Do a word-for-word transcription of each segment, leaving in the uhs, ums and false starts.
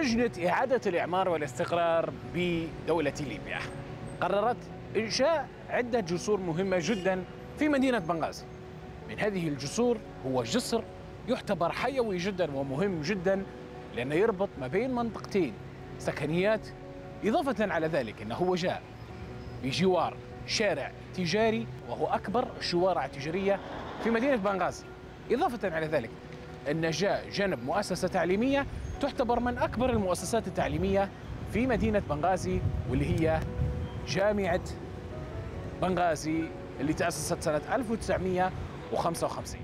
لجنة إعادة الإعمار والاستقرار بدولة ليبيا قررت إنشاء عدة جسور مهمة جدا في مدينة بنغازي. من هذه الجسور هو جسر يعتبر حيوي جدا ومهم جدا لأنه يربط ما بين منطقتين سكنيات، إضافة على ذلك أنه هو جاء بجوار شارع تجاري وهو أكبر شوارع تجارية في مدينة بنغازي. إضافة على ذلك أن جاء جنب مؤسسة تعليمية تعتبر من أكبر المؤسسات التعليمية في مدينة بنغازي، واللي هي جامعة بنغازي اللي تأسست سنة ألف وتسعمئة وخمسة وخمسين.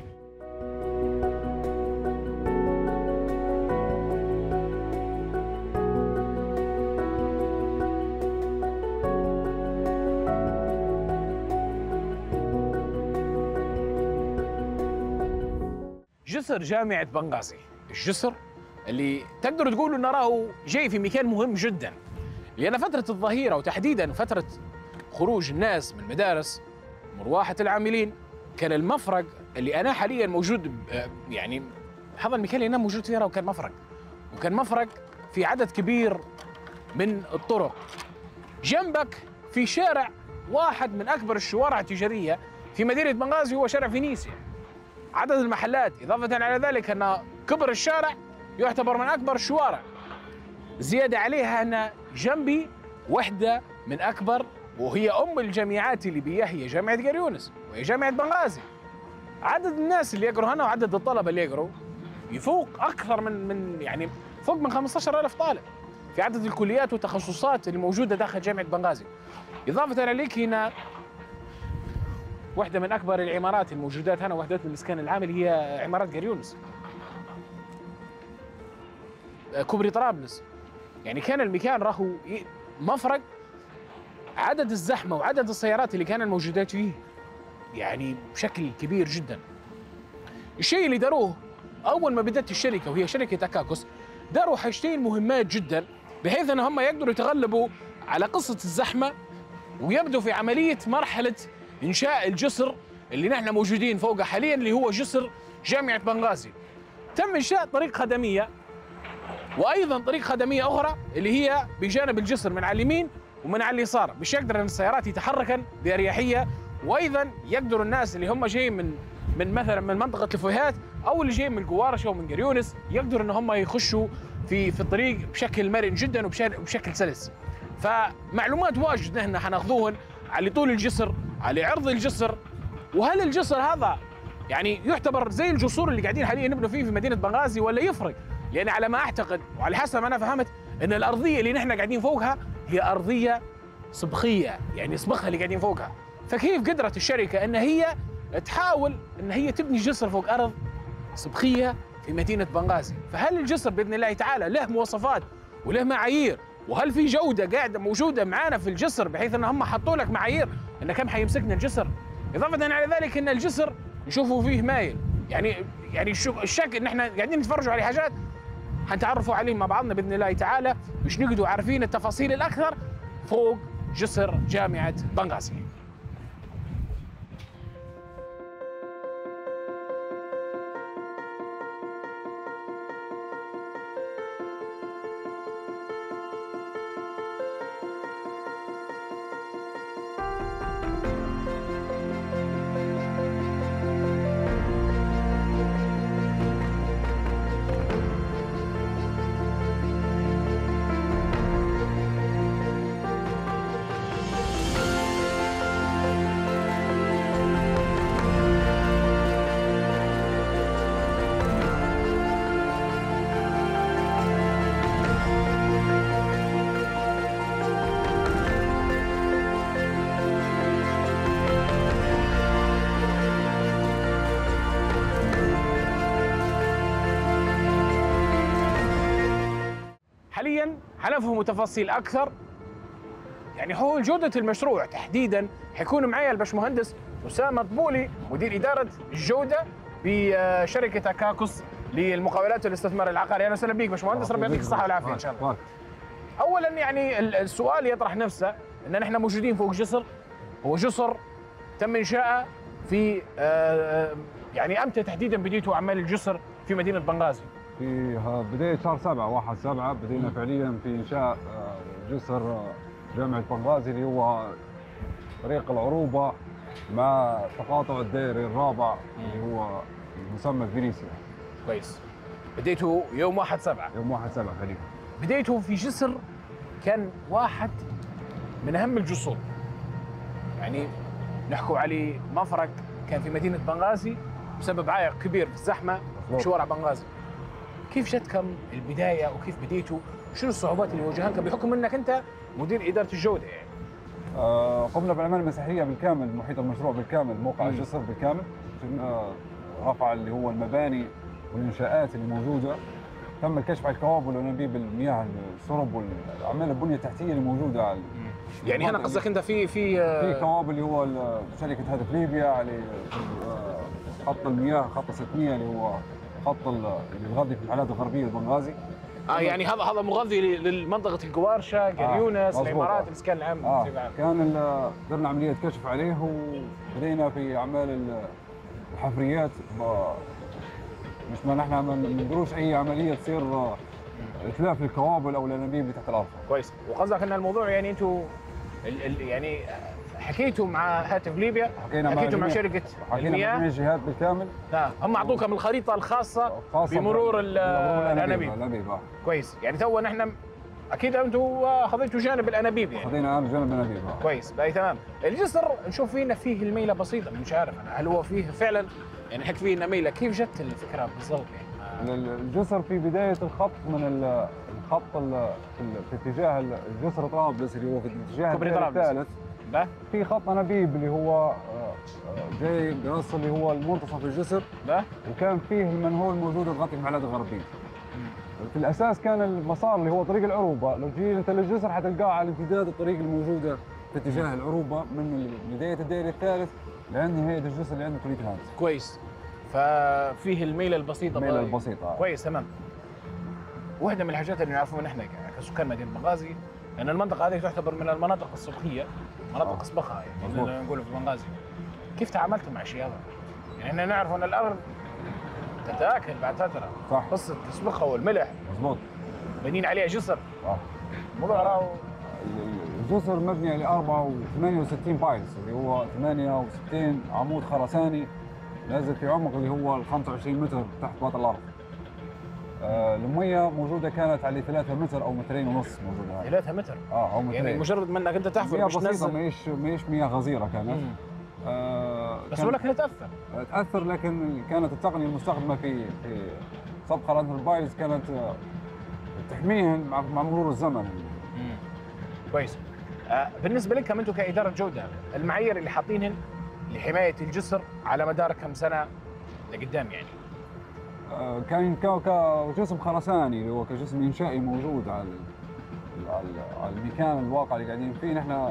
جسر جامعة بنغازي، الجسر اللي تقدروا تقولوا انه راهو جاي في مكان مهم جدا، لأن فترة الظهيرة وتحديدا فترة خروج الناس من المدارس مروحة العاملين كان المفرق اللي أنا حاليا موجود يعني هذا المكان اللي أنا موجود فيه راهو كان مفرق، وكان مفرق في عدد كبير من الطرق. جنبك في شارع واحد من أكبر الشوارع التجارية في مدينة بنغازي هو شارع فينيسيا. عدد المحلات إضافة على ذلك أن كبر الشارع يعتبر من أكبر الشوارع. زيادة عليها أن جنبي وحدة من أكبر وهي أم الجامعات الليبية هي جامعة قريونس وهي جامعة بنغازي. عدد الناس اللي يقروا هنا وعدد الطلبة اللي يقروا يفوق أكثر من من يعني فوق من خمسة عشر ألف طالب في عدد الكليات والتخصصات اللي موجودة داخل جامعة بنغازي. إضافة على ذلك هنا واحدة من أكبر العمارات الموجودات هنا وحدات الإسكان العام اللي هي عمارات قريونس. كوبري طرابلس، يعني كان المكان راهو مفرق عدد الزحمة وعدد السيارات اللي كانت موجودات فيه يعني بشكل كبير جدا. الشيء اللي داروه أول ما بدأت الشركة وهي شركة أكاكوس داروا حاجتين مهمات جدا بحيث أن هم يقدروا يتغلبوا على قصة الزحمة ويبدوا في عملية مرحلة إنشاء الجسر اللي نحن موجودين فوقه حاليا اللي هو جسر جامعة بنغازي. تم إنشاء طريق خدمية وأيضا طريق خدمية أخرى اللي هي بجانب الجسر من على اليمين ومن على اليسار باش يقدر السيارات يتحركن بأريحية، وأيضا يقدروا الناس اللي هم جايين من من مثلا من منطقة الفويهات أو اللي جايين من القوارشة ومن قريونس يقدروا إن هم يخشوا في في الطريق بشكل مرن جدا وبشكل سلس. فمعلومات واجد نحن حناخذوهن على طول الجسر، على عرض الجسر، وهل الجسر هذا يعني يعتبر زي الجسور اللي قاعدين حاليا نبنوا فيه في مدينة بنغازي ولا يفرق؟ لأن على ما أعتقد وعلى حسب ما أنا فهمت أن الأرضية اللي نحن قاعدين فوقها هي أرضية صبغية، يعني صبغها اللي قاعدين فوقها. فكيف قدرت الشركة أن هي تحاول أن هي تبني جسر فوق أرض صبغية في مدينة بنغازي؟ فهل الجسر بإذن الله تعالى له مواصفات وله معايير؟ وهل في جودة قاعدة موجودة معانا في الجسر بحيث أن هم حطوا لك معايير أن كم حيمسكنا الجسر؟ إضافة على ذلك أن الجسر نشوفوا فيه مايل، يعني يعني الشك ان احنا قاعدين نتفرجوا على حاجات حنتعرفوا عليه مع بعضنا باذن الله تعالى مش نقعدوا عارفين التفاصيل الاكثر فوق جسر جامعه بنغازي. حاليا حنفهم تفاصيل اكثر يعني حول جوده المشروع تحديدا. حيكون معي الباشمهندس اسامه طبولي مدير اداره الجوده بشركه اكاكوس للمقاولات والاستثمار العقاري. اهلا وسهلا بك باشمهندس، ربي يعطيك الصحه والعافيه ان شاء الله. اولا يعني السؤال يطرح نفسه ان نحن موجودين فوق جسر، هو جسر تم انشاءه في يعني امتى تحديدا بديتوا اعمال الجسر في مدينه بنغازي؟ في بدايه شهر سبعة واحد سبعة بدينا فعليا في انشاء جسر جامعه بنغازي اللي هو طريق العروبه مع تقاطع الدائري الرابع اللي هو المسمى الفينيسيا. كويس. بديته يوم واحد سبعة. يوم واحد سبعة خليفه. بديته في جسر كان واحد من اهم الجسور. يعني نحكوا عليه مفرق كان في مدينه بنغازي بسبب عائق كبير في الزحمه في شوارع بنغازي. كيف جتكم البدايه وكيف بديتوا؟ شنو الصعوبات اللي واجهتك بحكم انك انت مدير اداره الجوده يعني؟ آه قمنا بالاعمال المساحيه بالكامل، محيط المشروع بالكامل، موقع الجسر بالكامل، آه رفع اللي هو المباني والانشاءات اللي موجوده، تم الكشف على الكوابل والانابيب المياه الشرب والاعمال البنيه التحتيه اللي موجوده على يعني هنا قصدك انت في في في كوابل اللي هو شركه هاتف ليبيا على خط المياه خط ستمية اللي هو خط اللي يغذي في الحالات الغربيه البنغازي. اه يعني هذا هذا مغذي لمنطقه القوارشه، قريونس، آه الامارات، الاسكان العام. آه كان درنا عمليه كشف عليه وبدينا في اعمال الحفريات، مش ما نحن ما نديروش اي عمليه تصير اتلاف للكوابل او الانابيب اللي تحت الارض. كويس. وقصدك ان الموضوع يعني انتم يعني حكيتوا مع هاتف ليبيا، حكيتوا مع شركه المياه، حكينا مع الجهات بالكامل. نعم، هم اعطوكم الخريطه الخاصه بمرور الانابيب. الانابيب اه كويس. يعني تو نحن اكيد انتم خذيتوا جانب الانابيب يعني. خذينا جانب الانابيب اه كويس. باي تمام. الجسر نشوف فينا فيه الميله بسيطه، مش عارف انا هل هو فيه فعلا يعني حكي فيه ميله، كيف جت الفكره بالضبط يعني؟ الجسر في بدايه الخط من الخط في اتجاه الجسر طرابلس اللي هو في اتجاه الثالث، في خط انابيب اللي هو جاي بيوصل اللي هو المنتصف الجسر، وكان فيه المنهول موجود تغطي المحلات الغربيه. في الاساس كان المسار اللي هو طريق العروبه، لو تجي انت للجسر حتلقاه على امتداد الطريق الموجوده في اتجاه العروبه من بدايه الدائري الثالث لعند نهايه الجسر اللي عند كليه الهندسه. كويس. ففيه الميله البسيطه. الميله البسيطه. كويس تمام. واحده من الحاجات اللي نعرفوها نحن كسكان مدينه بنغازي ان المنطقه هذه تعتبر من المناطق الصبغيه، مناطق آه. صبغه يعني نقول في بنغازي. كيف تعاملتوا مع الشيء هذا؟ يعني احنا نعرف ان الارض تتاكل بعد فتره. صح. قصه الصبغه والملح. مضبوط. بنين عليها جسر. اه الموضوع راهو الجسر مبني على أربعة وثمانية وستين بايلز اللي هو ثمانية وستين عمود خرساني نازل في عمق اللي هو ال خمسة وعشرين متر تحت باطن الارض. آه المية موجودة كانت على ثلاثة متر أو مترين ونص موجودة هاي. ثلاثة متر؟ اه أو مترين. يعني مجرد ما انك انت تحفر مياه مش بسيطة، تنزل. ماهيش ماهيش مياه غزيرة كانت. آه بس ولكن تأثر. تأثر، لكن كانت التقنية المستخدمة في في صبغ قناة البايلز كانت تحميهن مع, مع مرور الزمن. امم كويس. آه بالنسبة لكم انتم كإدارة جودة، المعايير اللي حاطينهن لحماية الجسر على مدار كم سنة لقدام يعني؟ كان كجسم خرساني اللي هو كجسم انشائي موجود على على المكان الواقع اللي قاعدين فيه. نحن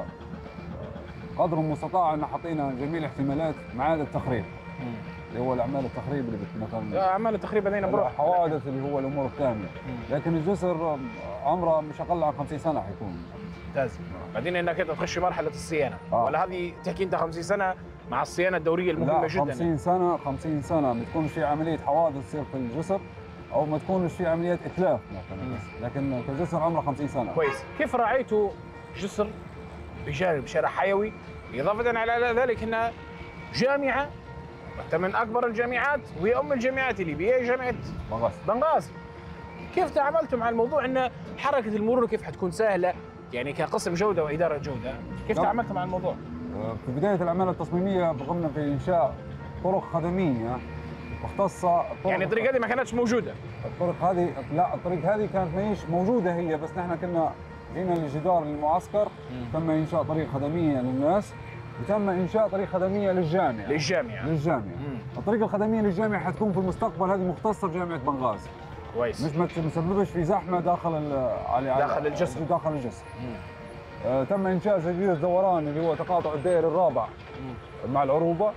قدر المستطاع ان حطينا جميع الاحتمالات ما عدا التخريب اللي هو الاعمال التخريب اللي مثلا اعمال التخريب هذين بروح حوادث اللي هو الامور الثانيه. لكن الجسر عمره مش اقل عن خمسين سنه حيكون. ممتاز. بعدين انك انت تخش مرحله الصيانه. آه. ولا هذه تحكي انت خمسين سنه مع الصيانه الدوريه المهمه لا جدا؟ خمسين سنه خمسين سنه ما تكونش في عمليه حوادث تصير في الجسر او ما تكونش في عمليات اتلاف مثلا، لكن كجسر عمره خمسين سنه. كويس. كيف راعيتوا جسر بجانب شارع حيوي، اضافه على ذلك انها جامعه واحده من اكبر الجامعات وهي ام الجامعات الليبيه، هي جامعه بنغازي. بنغازي. كيف تعاملتم مع الموضوع ان حركه المرور كيف حتكون سهله يعني كقسم جوده واداره جوده؟ كيف تعاملتم مع الموضوع؟ في بدايه الاعمال التصميميه قمنا في انشاء طرق خدميه مختصه. يعني الطريق هذه ما كانتش موجوده؟ الطرق هذه لا، الطريق هذه كانت ماهيش موجوده هي، بس نحن كنا جينا لجدار المعسكر. تم انشاء طريق خدميه للناس وتم انشاء طريق خدميه للجامعه. للجامعه للجامعه. مم. الطريق الخدميه للجامعه حتكون في المستقبل هذه مختصه بجامعه بنغازي. كويس. مش ما تسببش في زحمه داخل على داخل الجسر. داخل الجسر. آه تم انشاء جزيره الدوران اللي هو تقاطع الدائري الرابع مم. مع العروبه.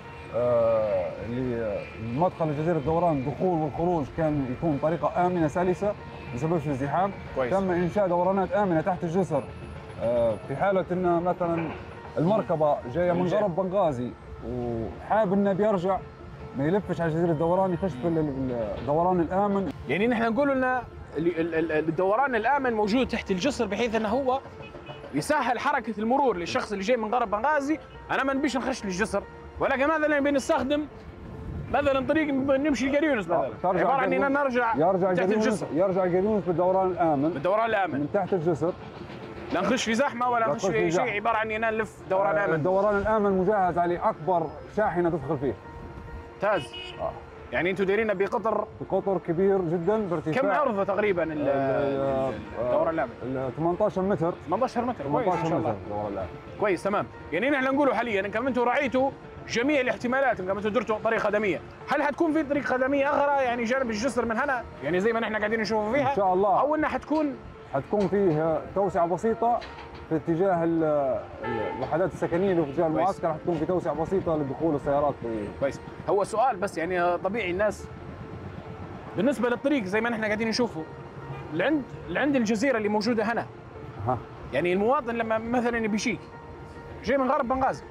آه اللي مدخل جزيره الدوران الدخول والخروج كان يكون طريقه امنه سلسه ما يسببش ازدحام. كويس. تم انشاء دورانات امنه تحت الجسر آه في حاله ان مثلا المركبه جايه من غرب بنغازي وحاب انه بيرجع ما يلفش على جزيره الدوران، يخش في الدوران الامن. يعني نحن نقول ان الدوران الامن موجود تحت الجسر بحيث انه هو يسهل حركه المرور للشخص اللي جاي من غرب بنغازي. انا ما نبيش نخش للجسر، ولكن مثلا بنستخدم مثلا طريق نمشي لقريونس مثلا، عباره عن اننا نرجع يرجع تحت الجسر، يرجع قريونس بالدوران الامن، بالدوران الامن من تحت الجسر. لا نخش في زحمه ولا نخش في شيء، عباره عن اننا نلف دوران امن. الدوران الامن مجهز عليه اكبر شاحنه تدخل فيه. ممتاز. آه. يعني انتم دايرين بقطر بقطر كبير جدا بارتفاع. كم عرضه تقريبا الدوران الامن؟ ثمانية عشر متر. ثمانية عشر متر كويس ما شاء الله. كويس تمام. يعني نحن نقولوا حاليا انكم انتم راعيتوا جميع الاحتمالات، انكم انتم درتوا طريق خدميه، هل حتكون في طريق خدميه اخرى يعني جانب الجسر من هنا؟ يعني زي ما نحن قاعدين نشوف فيها ان شاء الله، او انها حتكون حتكون فيه توسعه بسيطه في اتجاه الوحدات السكنيه اللي في اتجاه المعسكر، حتكون في توسعه بسيطه لدخول السيارات. كويس. هو سؤال بس، يعني طبيعي الناس بالنسبه للطريق زي ما نحن قاعدين نشوفه لعند لعند الجزيره اللي موجوده هنا، ها. يعني المواطن لما مثلا بيشيك جاي من غرب بنغازي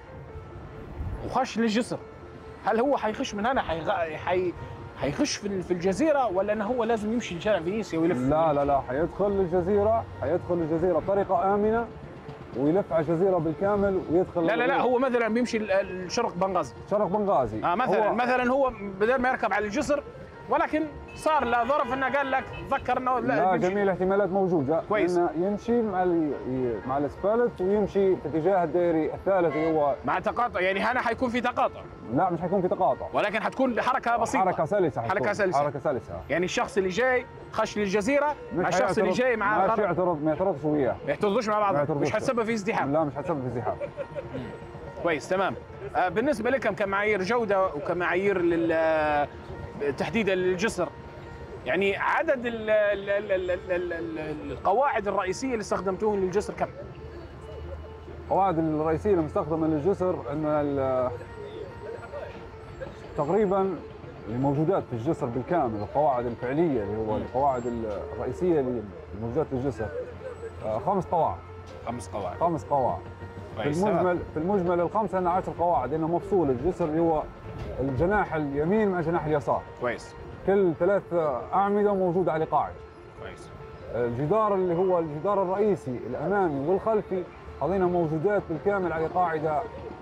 وخش للجسر، هل هو حيخش من هنا حيغ... حي... حيخش في في الجزيره، ولا انه هو لازم يمشي لشارع فينيسيا ويلف؟ لا لا لا، حيدخل الجزيره، حيدخل الجزيره بطريقه امنه ويلف على الجزيره بالكامل ويدخل. لا لا لا، هو مثلا بيمشي الشرق بنغازي. شرق بنغازي. اه مثلا هو مثلا هو بدل ما يركب على الجسر، ولكن صار له ظرف انه قال لك تذكر انه لا, لا جميع الاحتمالات موجوده. كويس. انه يمشي مع مع الاسفلت ويمشي في اتجاه الدائري الثالث اللي هو مع تقاطع. يعني هنا حيكون في تقاطع؟ لا مش حيكون في تقاطع، ولكن حتكون حركه بسيطه، حركه سلسه. حركه سلسه حركه سلسه. يعني الشخص اللي جاي خش للجزيره مع الشخص اللي جاي مع ما يعترض ما يعترضش وياه، ما يعترضوش مع بعض، مش حتسبب في ازدحام. لا مش حتسبب في ازدحام. كويس تمام. آه بالنسبه لكم كمعايير جوده وكمعايير لل تحديدا للجسر، يعني عدد ال ال ال ال ال ال القواعد الرئيسيه اللي استخدمتوهم للجسر كم؟ القواعد الرئيسيه المستخدمه للجسر ان تقريبا الموجودات في الجسر بالكامل، القواعد الفعليه اللي هو القواعد الرئيسيه اللي موجودات في الجسر خمس قواعد. خمس قواعد. خمس قواعد. في المجمل في المجمل الخمسه لنا عشر قواعد، لانه مفصول الجسر اللي هو الجناح اليمين مع جناح اليسار. كويس. كل ثلاث اعمده موجود عليه قاعده. كويس. الجدار اللي هو الجدار الرئيسي الامامي والخلفي هذين موجودات بالكامل على قاعده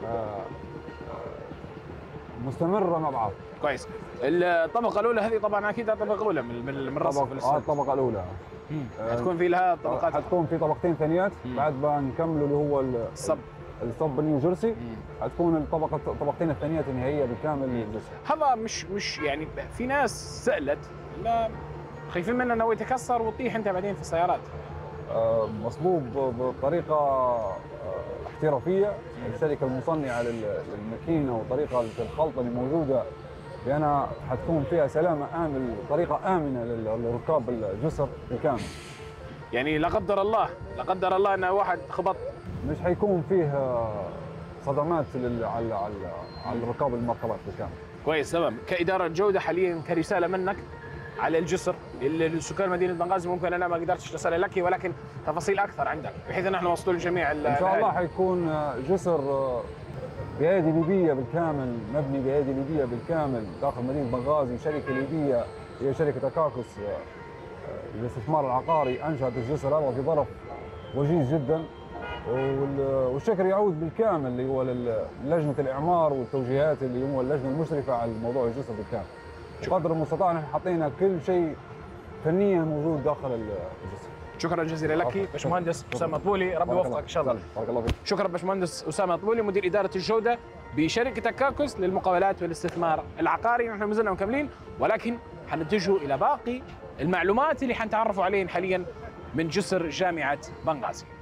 مستمره مع بعض. كويس. الطبقه الاولى هذه طبعا اكيد الطبقه الاولى من من الرصف. اه الطبقه الاولى حتكون في لها طبقات، حتكون في طبقتين ثانيات بعد ما نكملوا اللي هو الصب الصب نيو جيرسي. حتكون الطبقه الطبقتين الثانيات النهائيه بالكامل للجسر. هذا مش مش يعني في ناس سالت لا خايفين منه انه يتكسر وتطيح انت بعدين في السيارات. آه مصبوب بطريقه آه احترافيه. الشركه المصنعه للماكينه وطريقه الخلطه اللي موجوده لأنها حتكون فيها سلامه امن، طريقه امنه لركاب الجسر بالكامل. يعني لا قدر الله لا قدر الله ان واحد خبط، مش حيكون فيه صدمات على على على ركاب المركبات بالكامل. كويس تمام. كاداره جوده حاليا كرساله منك على الجسر لسكان مدينه بنغازي، ممكن انا ما قدرتش ارسلها لك، ولكن تفاصيل اكثر عندك بحيث ان احنا نوصلوا لجميع ان شاء الله. حيكون جسر بأيدي ليبيه بالكامل، مبني بأيدي ليبيه بالكامل داخل مدينه بنغازي. شركه ليبيه هي شركه اكاكوس للاستثمار العقاري انشات الجسر هذا في ظرف وجيز جدا، والشكر يعود بالكامل اللي هو للجنه الاعمار والتوجيهات اللي هو اللجنه المشرفه على موضوع الجسر بالكامل. بقدر المستطاع نحن حطينا كل شيء فنيا موجود داخل الجسر. شكرا جزيلا لك باشمهندس اسامه طبولي، ربي يوفقك ان شاء الله. بارك الله فيك. شكرا باشمهندس اسامه طبولي مدير اداره الجوده بشركه اكاكوس للمقاولات والاستثمار العقاري. نحن ما زلنا مكملين، ولكن حنتجه الى باقي المعلومات اللي حنتعرفوا عليهن حاليا من جسر جامعه بنغازي.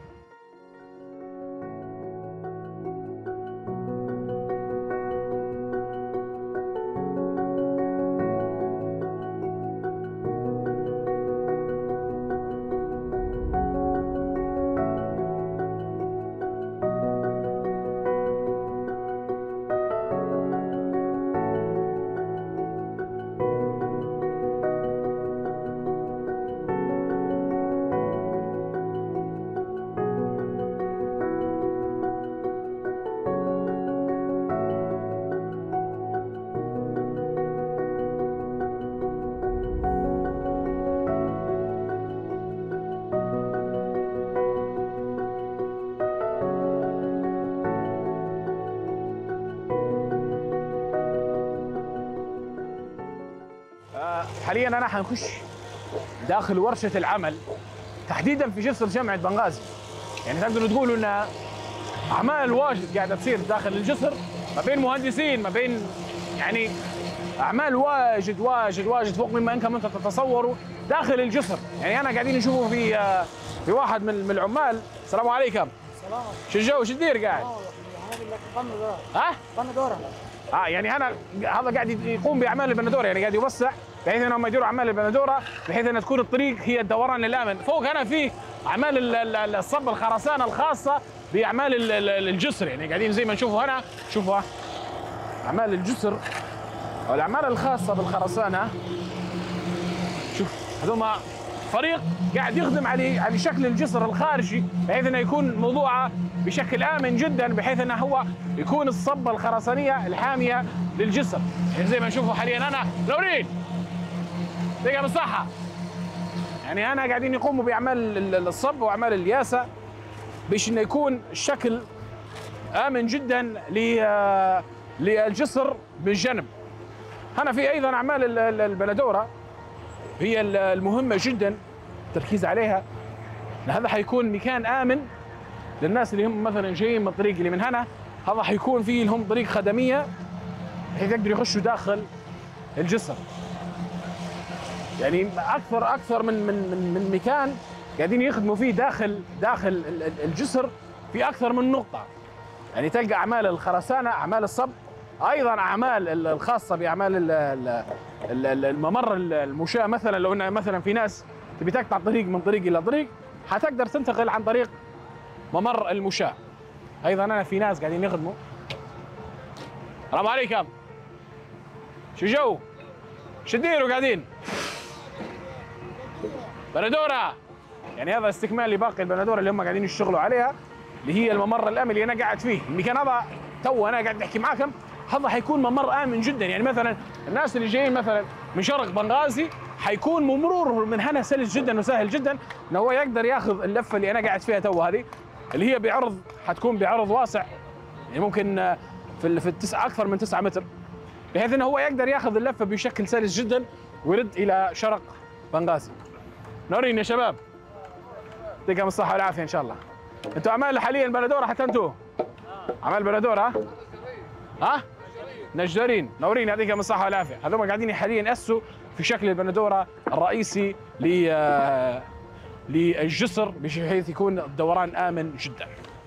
حاليا انا حنخش داخل ورشه العمل تحديدا في جسر جامعه بنغازي. يعني تقدروا تقولوا ان اعمال واجد قاعده تصير داخل الجسر ما بين مهندسين، ما بين يعني اعمال واجد واجد واجد فوق مما انكم انتم تتصوروا داخل الجسر. يعني انا قاعدين نشوفه في في واحد من من العمال. السلام عليكم. السلام. شو الجو؟ شو الدير قاعد؟ ها؟ بندوره. اه يعني انا هذا قاعد يقوم باعمال البندوره، يعني قاعد يوسع بحيث انهم يديروا اعمال البندوره بحيث ان تكون الطريق هي الدوران الامن. فوق هنا في اعمال الصب الخرسانه الخاصه باعمال الجسر، يعني قاعدين زي ما نشوفوا هنا. شوفوا اعمال الجسر او الاعمال الخاصه بالخرسانه. شوف هذوما فريق قاعد يخدم على على شكل الجسر الخارجي بحيث انه يكون موضوعه بشكل امن جدا، بحيث انه هو يكون الصبه الخرسانيه الحاميه للجسر. يعني زي ما نشوفوا حاليا انا نورين دقيقه بالصحه. يعني انا قاعدين يقوموا باعمال الصب واعمال الياسه باش انه يكون الشكل امن جدا للجسر بالجنب. هنا في ايضا اعمال البندوره هي المهمه جدا التركيز عليها، لأن هذا حيكون مكان امن للناس اللي هم مثلا جايين من الطريق اللي من هنا. هذا حيكون فيه لهم طريق خدميه بحيث يقدروا يخشوا داخل الجسر. يعني اكثر اكثر من من من, من مكان قاعدين يخدموا فيه داخل داخل الجسر في اكثر من نقطه. يعني تلقى اعمال الخرسانه، اعمال الصب، ايضا اعمال الخاصه باعمال الممر المشاة. مثلا لو ان مثلا في ناس تبي تقطع طريق من طريق الى طريق حتقدر تنتقل عن طريق ممر المشاة. ايضا انا في ناس قاعدين يخدموا. السلام عليكم. شو جو؟ شو تديروا قاعدين؟ بندوره. يعني هذا استكمال لباقي البندوره اللي هم قاعدين يشتغلوا عليها، اللي هي الممر الامن اللي انا قاعد فيه. المكان هذا تو انا قاعد احكي معاكم هذا حيكون ممر امن جدا. يعني مثلا الناس اللي جايين مثلا من شرق بنغازي حيكون مرور من هنا سلس جدا وسهل جدا انه هو يقدر ياخذ اللفه اللي انا قاعد فيها تو هذه، اللي هي بعرض حتكون بعرض واسع، يعني ممكن في في التسعه اكثر من تسعة متر، بحيث انه هو يقدر ياخذ اللفه بشكل سلس جدا ويرد الى شرق بنغازي. نورين يا شباب. يعطيكم الصحه والعافيه ان شاء الله. انتوا اعمال حاليا بندوره حتى انتوا؟ اعمال بندوره ها؟ ها؟ نجارين. نورين يعطيكم الصحه والعافيه. هذول قاعدين حاليا ياسوا في شكل البندوره الرئيسي للجسر بحيث يكون الدوران امن جدا.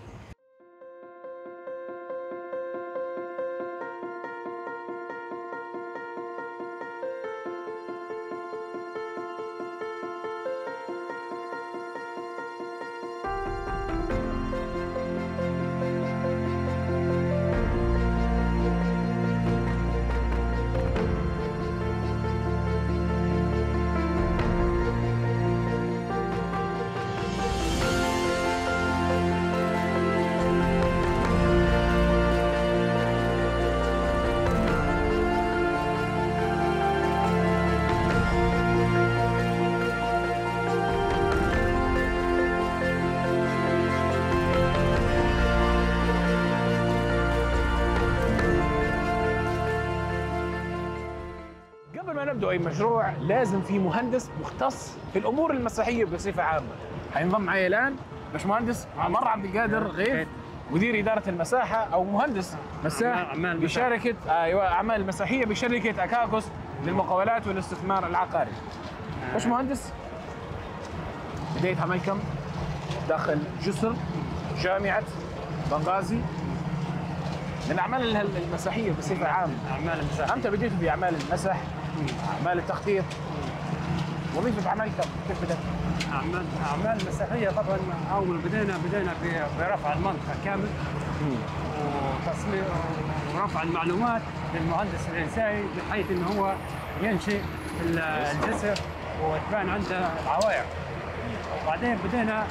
نبدأ أي مشروع لازم في مهندس مختص في الأمور المساحية بصفة عامة. حينضم معي الآن باشمهندس عمر عبد القادر غيث، مدير إدارة المساحة أو مهندس مساح بشركة أيوة أعمال المساحية بشركة أكاكوس للمقاولات والاستثمار العقاري. باشمهندس، بداية عملكم داخل جسر جامعة بنغازي من أعمال المساحية بصفة عامة. أعمال المساحية. أنت بديت بأعمال المسح، أعمال التخطيط. وظيفة عملكم كيف بدأت؟ أعمال أعمال مساحية طبعا أول بدينا بدينا برفع المنطقة كامل وتصميم ورفع المعلومات للمهندس الإنشائي بحيث إنه هو ينشئ الجسر وتبان عنده العوائق. وبعدين بدينا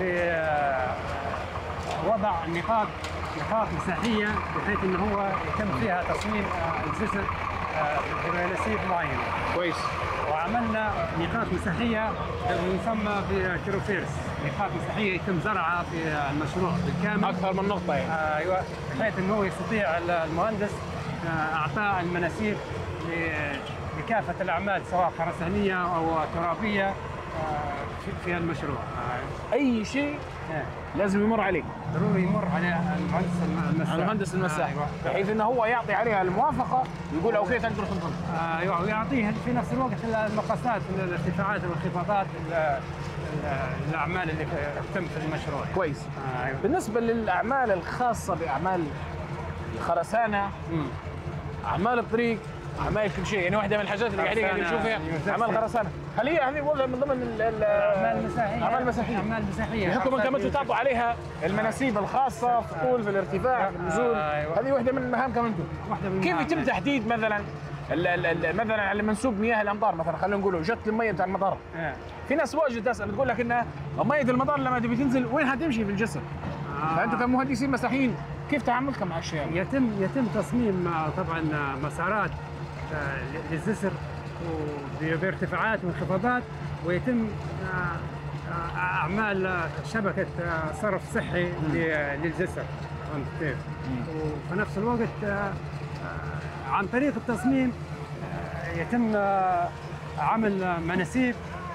بوضع نقاط نقاط مساحية بحيث إنه هو يتم فيها تصميم الجسر بريلسيف معين. كويس. وعملنا نقاط مساحية يسمى بكيروفيرس، نقاط مساحية يتم زرعها في المشروع بالكامل. أكثر من نقطة يعني. آه أيوه، بحيث إنه هو يستطيع المهندس أعطاء المناسيب كافه الاعمال سواء خرسانيه او ترابيه في المشروع. اي شيء لازم يمر عليك، ضروري يمر على المهندس المساح المهندس المساح أيوة. بحيث انه هو يعطي عليها الموافقه ويقول اوكي تقدر تنطلق. ايوه ويعطيه في نفس الوقت المقاسات الارتفاعات والانخفاضات الاعمال اللي تتم في المشروع. كويس. أيوة. بالنسبه للاعمال الخاصه باعمال الخرسانه، اعمال الطريق، اعمال كل شيء، يعني واحده من الحاجات اللي قاعدين قاعدين نشوف فيها اعمال خرسانه، هل هي هذه وضع من ضمن الاعمال المساحيه؟ اعمال مساحيه اعمال مساحيه بحكم انكم انتم تعطوا عليها المناسيب الخاصه في الطول في الارتفاع في النزول. أيوة. هذه واحده من مهامكم انتم. كيف يتم تحديد مثلا مثلا على منسوب مياه الامطار، مثلا خلينا نقول جت الميه بتاع المطر، في ناس واجد تسال تقول لك ان ميه المطر لما تبي تنزل وين هتمشي في الجسر؟ آه. فانتم كمهندسين مساحيين كيف تعاملكم مع الاشياء؟ يتم يتم تصميم طبعا مسارات للجسر بارتفاعات وانخفاضات، ويتم اعمال شبكه صرف صحي للجسر. فهمت كيف؟ وفي نفس الوقت عن طريق التصميم يتم عمل مناسيب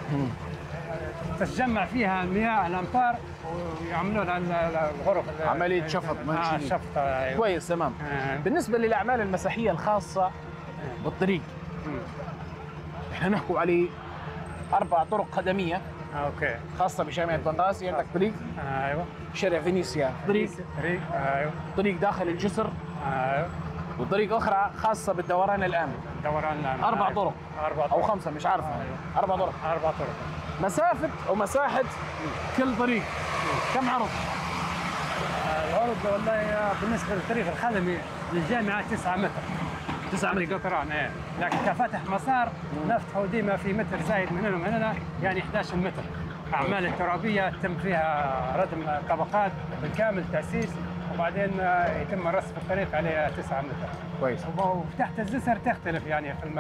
تتجمع فيها المياه الامطار ويعملوا لها الغرف عمليه شفط. آه شفط. أيوة. كويس تمام. آه. بالنسبه للاعمال المساحيه الخاصه بالطريق، احنا نحكوا عليه اربع طرق خدميه. اوكي. خاصه بجامعه بنغازي، عندك طريق ايوه شارع فينيسيا، طريق طريق ايوه طريق داخل الجسر، ايوه وطريق اخرى خاصه بالدوران الامن. الدوران الامن اربع طرق اربع او خمسه مش عارف. أيوة. اربع طرق اربع طرق. مسافه او مساحه كل طريق كم عرض؟ العرض والله بالنسبه للطريق الخدمي للجامعه تسعة متر. تسعة متر قطران ايه، لكن كفتح مسار نفتحه ديما في متر زايد من هنا ومن هنا، يعني احد عشر متر. اعمال الترابيه تم فيها ردم الطبقات بالكامل تاسيس، وبعدين يتم رسم الطريق عليها تسعة متر. كويس. وتحت الجسر تختلف يعني في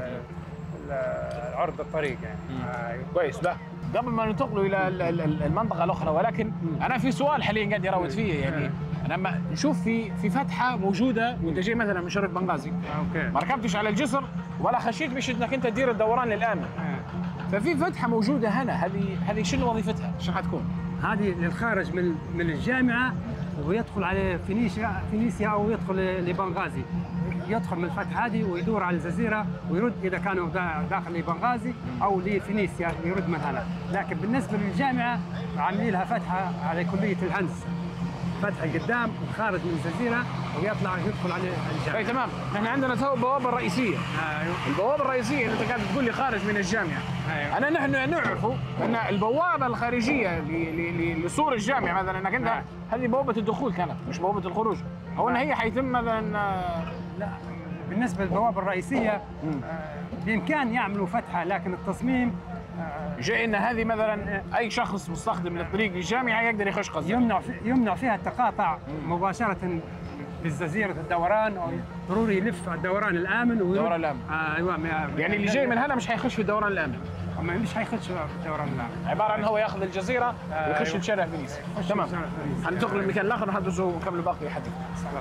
عرض الطريق يعني. آه. كويس. بقى قبل ما ننتقل الى المنطقه الاخرى، ولكن انا في سؤال حاليا قاعد يراود فيه، يعني انا لما نشوف في في فتحه موجوده وانت جاي مثلا من شرق بنغازي، اوكي، ما ركبتش على الجسر ولا خشيت مش انك انت تدير الدوران الامن، ففي فتحه موجوده هنا، هذه هذه شنو وظيفتها؟ شو حتكون؟ هذه للخارج من من الجامعه ويدخل على فينيسيا فينيسيا او يدخل لبنغازي، يدخل من الفتحه هذه ويدور على الجزيره ويرد اذا كانوا داخل لبنغازي او لفينيسيا يرد من هنا. لكن بالنسبه للجامعه عاملين لها فتحه على كليه الهندسه، فتحه قدام وخارج من الجزيره ويطلع يدخل على الجامعه. اي تمام. احنا عندنا تو البوابه الرئيسيه. ايوه. البوابه الرئيسيه اللي انت قاعد تقول لي خارج من الجامعه. ايوه. انا نحن نعرفوا ان البوابه الخارجيه لسور الجامعه مثلا انك انت أيوة. هذه بوابه الدخول كانت مش بوابه الخروج، او ان هي حيتم مثلا. لا، بالنسبه للبوابه الرئيسيه آه بامكان يعملوا فتحه، لكن التصميم آه جاي ان هذه مثلا اي شخص مستخدم للطريق للجامعه يقدر يخش قصدك. يمنع في يمنع فيها التقاطع مباشره بالجزيرة الدوران، ضروري يلف الدوران الامن. الدوران الامن. آه ايوه. يعني اللي جاي من هنا مش حيخش في الدوران الامن. مش حيخش في الدوران الامن، عباره عن هو ياخذ الجزيره ويخش أيوة. لشارع فينيسيا. تمام. حننتقل للمكان الاخر نحدثه ونكمل باقي الحديث.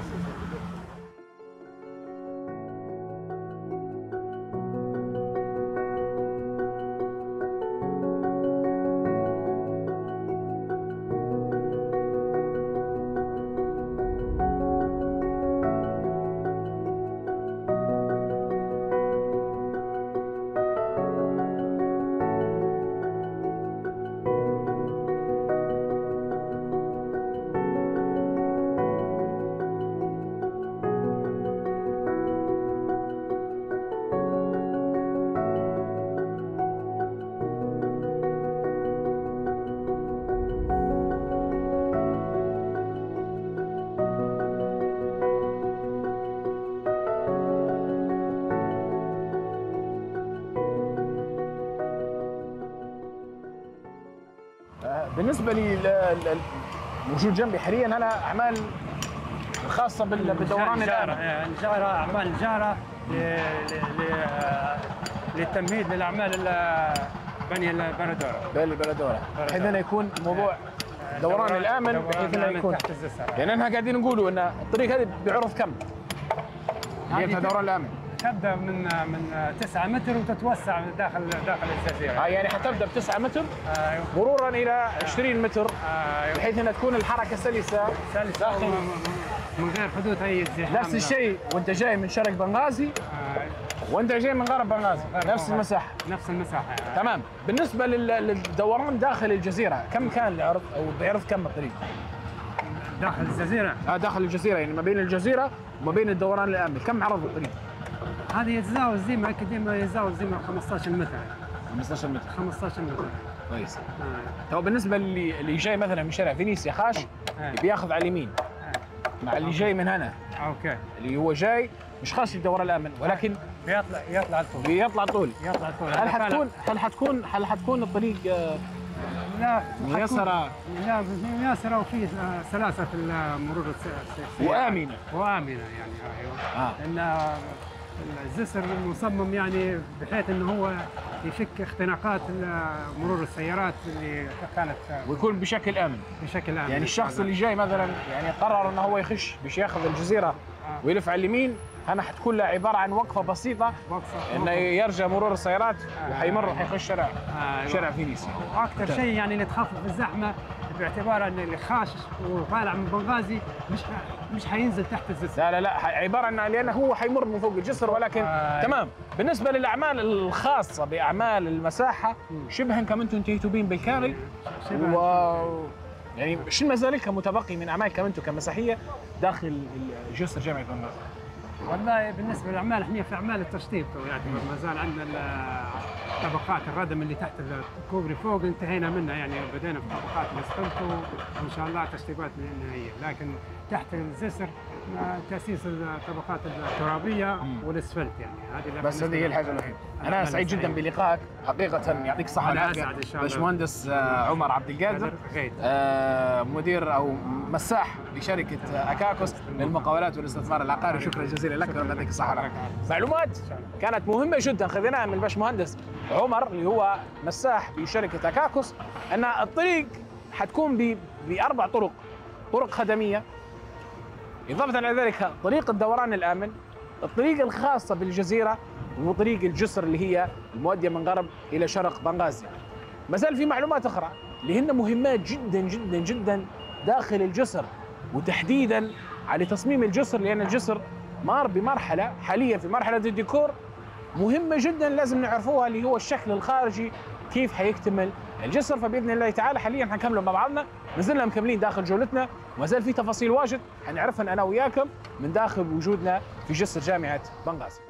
بالنسبه لي موجود جنبي حاليا انا اعمال خاصه بالدوران الامن. الجاره، اعمال الجاره للتمهيد للاعمال بني البندوره. بني البندوره بحيث انه يكون موضوع دوران الامن، بحيث انه يكون تحت الجسر. يعني احنا قاعدين نقولوا ان الطريق هذه بعرض كم؟ هي دوران الامن تبدا من من تسعة متر وتتوسع داخل داخل الجزيره. اه يعني حتبدا ب تسعة متر ايوه مرورا الى عشرين متر، ايوه بحيث انها تكون الحركه سلسه سلسه داخل من غير حدوث اي ازدحام. نفس الشيء وانت جاي من شرق بنغازي أيوة. وانت جاي من غرب بنغازي نفس المساحه. نفس المساحه يعني. تمام. بالنسبه لل- للدوران داخل الجزيره كم كان العرض او بيعرض كم الطريق؟ داخل الجزيره اه داخل الجزيره يعني ما بين الجزيره وما بين الدوران الامن كم عرض الطريق؟ هذه يتجاوز ديما ديما يتجاوز ديما خمسطعش متر. خمسطعش متر. خمسطعش متر. كويس. آه. تو بالنسبه اللي اللي جاي مثلا من شارع فينيسيا خاش آه. بياخذ على اليمين مع اللي جاي من هنا اوكي اللي هو جاي مش خاش الدوران الامن ولكن بيطلع يطلع الطول بيطلع طول. يطلع الطول. هل حتكون هل حتكون هل حتكون الطريق آه، لا ميسره لا ميسره وفي سلاسه في المرور الس- السياري. وامنه؟ وامنه يعني ايوه اه لان الجسر مصمم يعني بحيث انه هو يفك اختناقات مرور السيارات اللي كانت ويكون بشكل امن. بشكل امن. يعني الشخص اللي جاي مثلا يعني قرر انه هو يخش باش ياخذ الجزيره ويلف على اليمين، انا حتكون له عباره عن وقفه بسيطه وقفه انه يرجع مرور السيارات وحيمر وحيخش شارع آه شارع فينيسيا. واكثر شيء يعني اللي تخفف الزحمه باعتبار ان اللي خاش وطالع من بنغازي مش مش حينزل تحت الجسر. لا لا لا عباره عن لانه هو حيمر من فوق الجسر ولكن آه. تمام. بالنسبه للاعمال الخاصه باعمال المساحه شبه كم انتم انتهيتوا بين بالكامل شبه و يعني شو المزال متبقي من اعمالكم انتم كمساحيه داخل جسر جامعه بنغازي؟ والله بالنسبه للاعمال احنا في اعمال التشطيب يعني ما زال عندنا ال- طبقات الردم اللي تحت الكوبري فوق انتهينا منها يعني بدينا في طبقات الاسفلت وان شاء الله تشطيبات نهائيه، لكن تحت الجسر آه، تاسيس الطبقات الترابيه والاسفلت يعني هذه بس هذه هي الحاجه الوحيده. انا سعيد جدا بلقائك حقيقه، يعطيك الصحه والعافيه. باشمهندس آه، عمر عبد القادر آه، مدير او مساح بشركه اكاكوس للمقاولات والاستثمار العقاري. شكرا جزيلا لك ويعطيك الصحه والعافيه. معلومات كانت مهمه جدا خذيناها من الباشمهندس عمر اللي هو مساح بشركه اكاكوس، ان الطريق حتكون ب- باربع طرق، طرق خدميه، اضافه الى ذلك طريق الدوران الامن، الطريق الخاصه بالجزيره، وطريق الجسر اللي هي المؤديه من غرب الى شرق بنغازي. ما زال في معلومات اخرى اللي هن مهمات جدا جدا جدا داخل الجسر، وتحديدا على تصميم الجسر، لان الجسر مار بمرحله حاليا في مرحله الديكور مهمه جدا لازم نعرفوها، اللي هو الشكل الخارجي كيف حيكتمل الجسر. فباذن الله تعالى حاليا حنكمله مع بعضنا، نزلنا مكملين داخل جولتنا وما زال في تفاصيل واجد حنعرفها انا وياكم من داخل وجودنا في جسر جامعه بنغازي.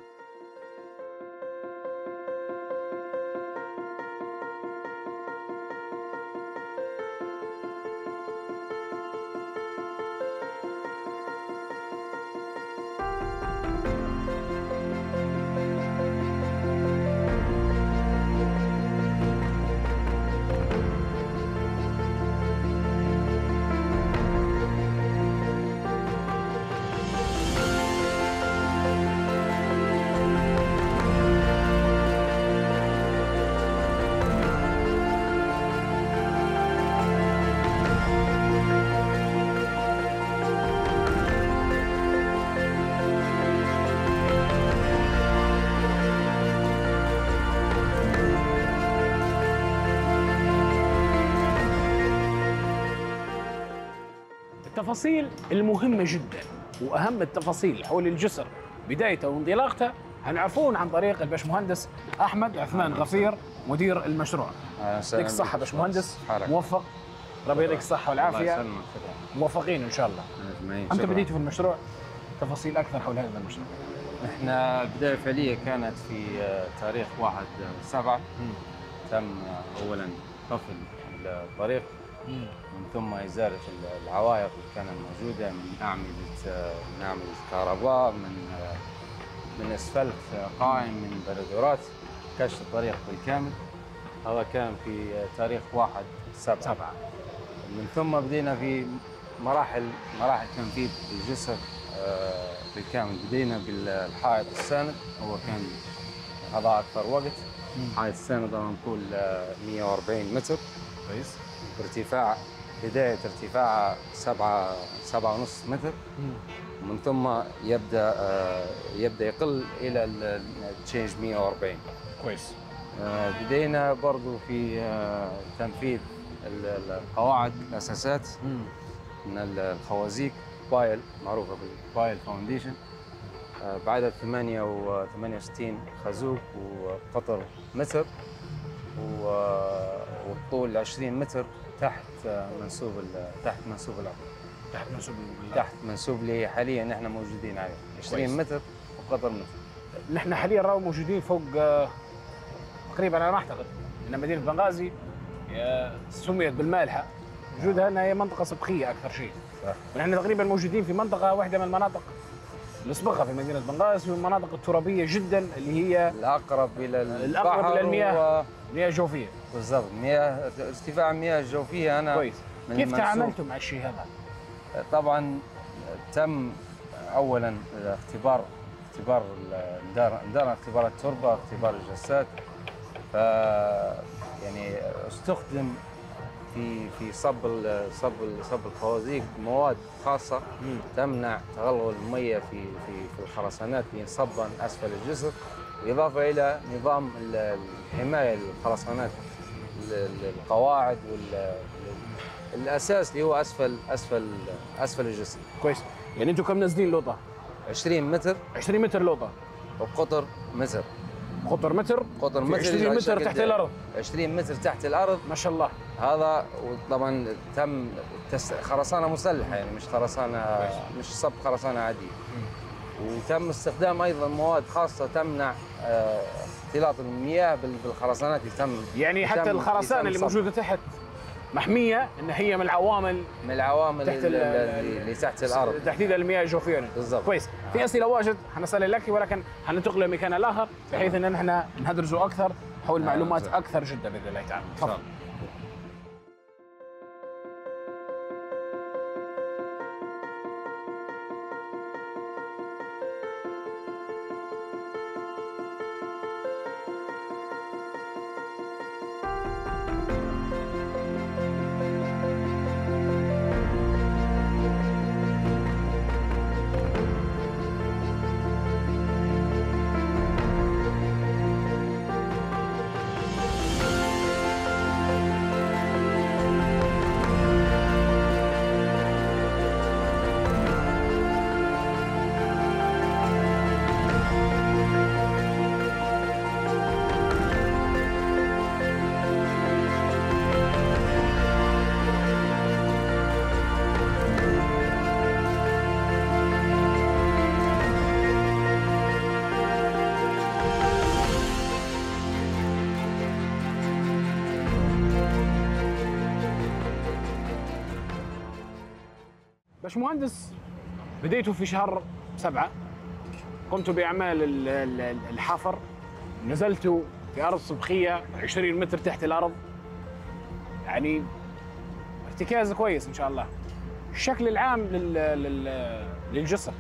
التفاصيل المهمة جدا وأهم التفاصيل حول الجسر بدايته وانطلاقته هنعرفون عن طريق الباشمهندس أحمد عثمان غفير مدير المشروع. يعطيك الصحة باشمهندس، موفق، ربي يعطيك الصحة والعافية، موفقين إن شاء الله. أنت بديتوا في المشروع، تفاصيل أكثر حول هذا المشروع. احنا البداية الفعلية كانت في تاريخ واحد سبعة، تم أولا قفل الطريق من ثم إزالة العوائق اللي كانت موجودة من أعمدة من أعمدة كهرباء، من من أسفلت قائم، من بلدورات، كشف الطريق بالكامل. هذا كان في تاريخ واحد سبعة. سبعة. من ثم بدينا في مراحل مراحل تنفيذ الجسر بالكامل. بدينا بالحائط الساند، هو كان هذا أكثر وقت. حائط الساند نقول مئة وأربعين متر. كويس. ارتفاع بداية ارتفاع سبعة سبعة ونص متر. ومن ثم يبدا يبدا يقل الى التشينج مئة وأربعين. كويس. بدينا برضو في تنفيذ القواعد الاساسات من الخوازيق بايل، معروفه بالبايل فاونديشن، بعدد ثمانية وستين خازوق وقطر متر والطول عشرين متر تحت منسوب تحت منسوب الارض. تحت منسوب تحت منسوب اللي حاليا نحن موجودين عليه عشرين متر وقطر متر. نحن حاليا راهو موجودين فوق تقريبا، انا ما اعتقد ان مدينه بنغازي سميت بالمالحه، وجودها انها هي منطقه سبخيه اكثر شيء. نحن تقريبا موجودين في منطقه واحده من المناطق الاسبخه في مدينه بنغازي، والمناطق الترابيه جدا اللي هي الاقرب الى الاقرب الى المياه، المياه الجوفيه. بالضبط، مياه ارتفاع المياه الجوفيه. انا كويس. كيف تعاملتم مع الشيء هذا؟ طبعا تم اولا اختبار اختبار دار اختبار التربه، اختبار الجسات، ف يعني استخدم في في صب صب صب الخوازيق مواد خاصه مم. تمنع تغلغل الميه في في في الخرسانات صبا اسفل الجسر، بالاضافه الى نظام الحمايه للخرسانات، القواعد والاساس اللي هو اسفل اسفل اسفل الجسر. كويس. يعني انتم كم نازلين لوطه؟ عشرين متر. عشرين متر لوطه. وقطر متر. قطر متر؟ قطر متر. عشرين متر تحت الارض. عشرين متر تحت الارض. ما شاء الله. هذا وطبعا تم تس... خرسانه مسلحه، يعني مش خرسانه مش صب خرسانه عاديه. وتم استخدام ايضا مواد خاصه تمنع اه... اختلاط المياه بالخرسانات اللي تم يعني حتى تم الخرسانه اللي موجوده تحت محميه ان هي من العوامل من العوامل تحت اللي, اللي تحت الارض، تحديد المياه الجوفيه. بالضبط. كويس. في اسئله واجد حنسال لك، ولكن حننتقل لمكان اخر بحيث ان نحن ندرسوا اكثر حول معلومات اكثر جدا باذن الله تعالى. تفضل. باشمهندس، بديتوا في شهر سبعة، قمتوا بأعمال الحفر، نزلتوا في أرض سبخية عشرين متر تحت الأرض، يعني ارتكاز كويس إن شاء الله. الشكل العام لل... لل... للجسر،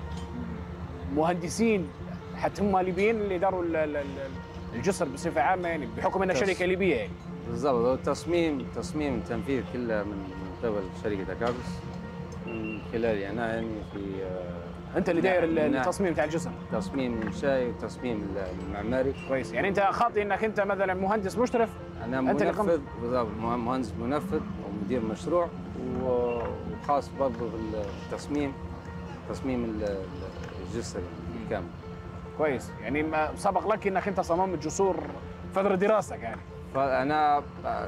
مهندسين حتى هم ليبيين اللي داروا الجسر بصفة عامة، يعني بحكم أنها شركة ليبية يعني. بالضبط. التصميم تصميم التنفيذ كله من قبل شركة أكابس، من خلال أنا يعني في انت اللي داير التصميم تاع الجسر، تصميم الانشائي والتصميم المعماري. كويس. يعني انت خاطي انك انت مثلا مهندس مشرف، انا منفذ. بالضبط، مهندس منفذ ومدير مشروع، وخاص برضه بالتصميم تصميم الجسر بالكامل. كويس. يعني ما سبق لك انك انت صممت جسور فتره دراستك يعني؟ فانا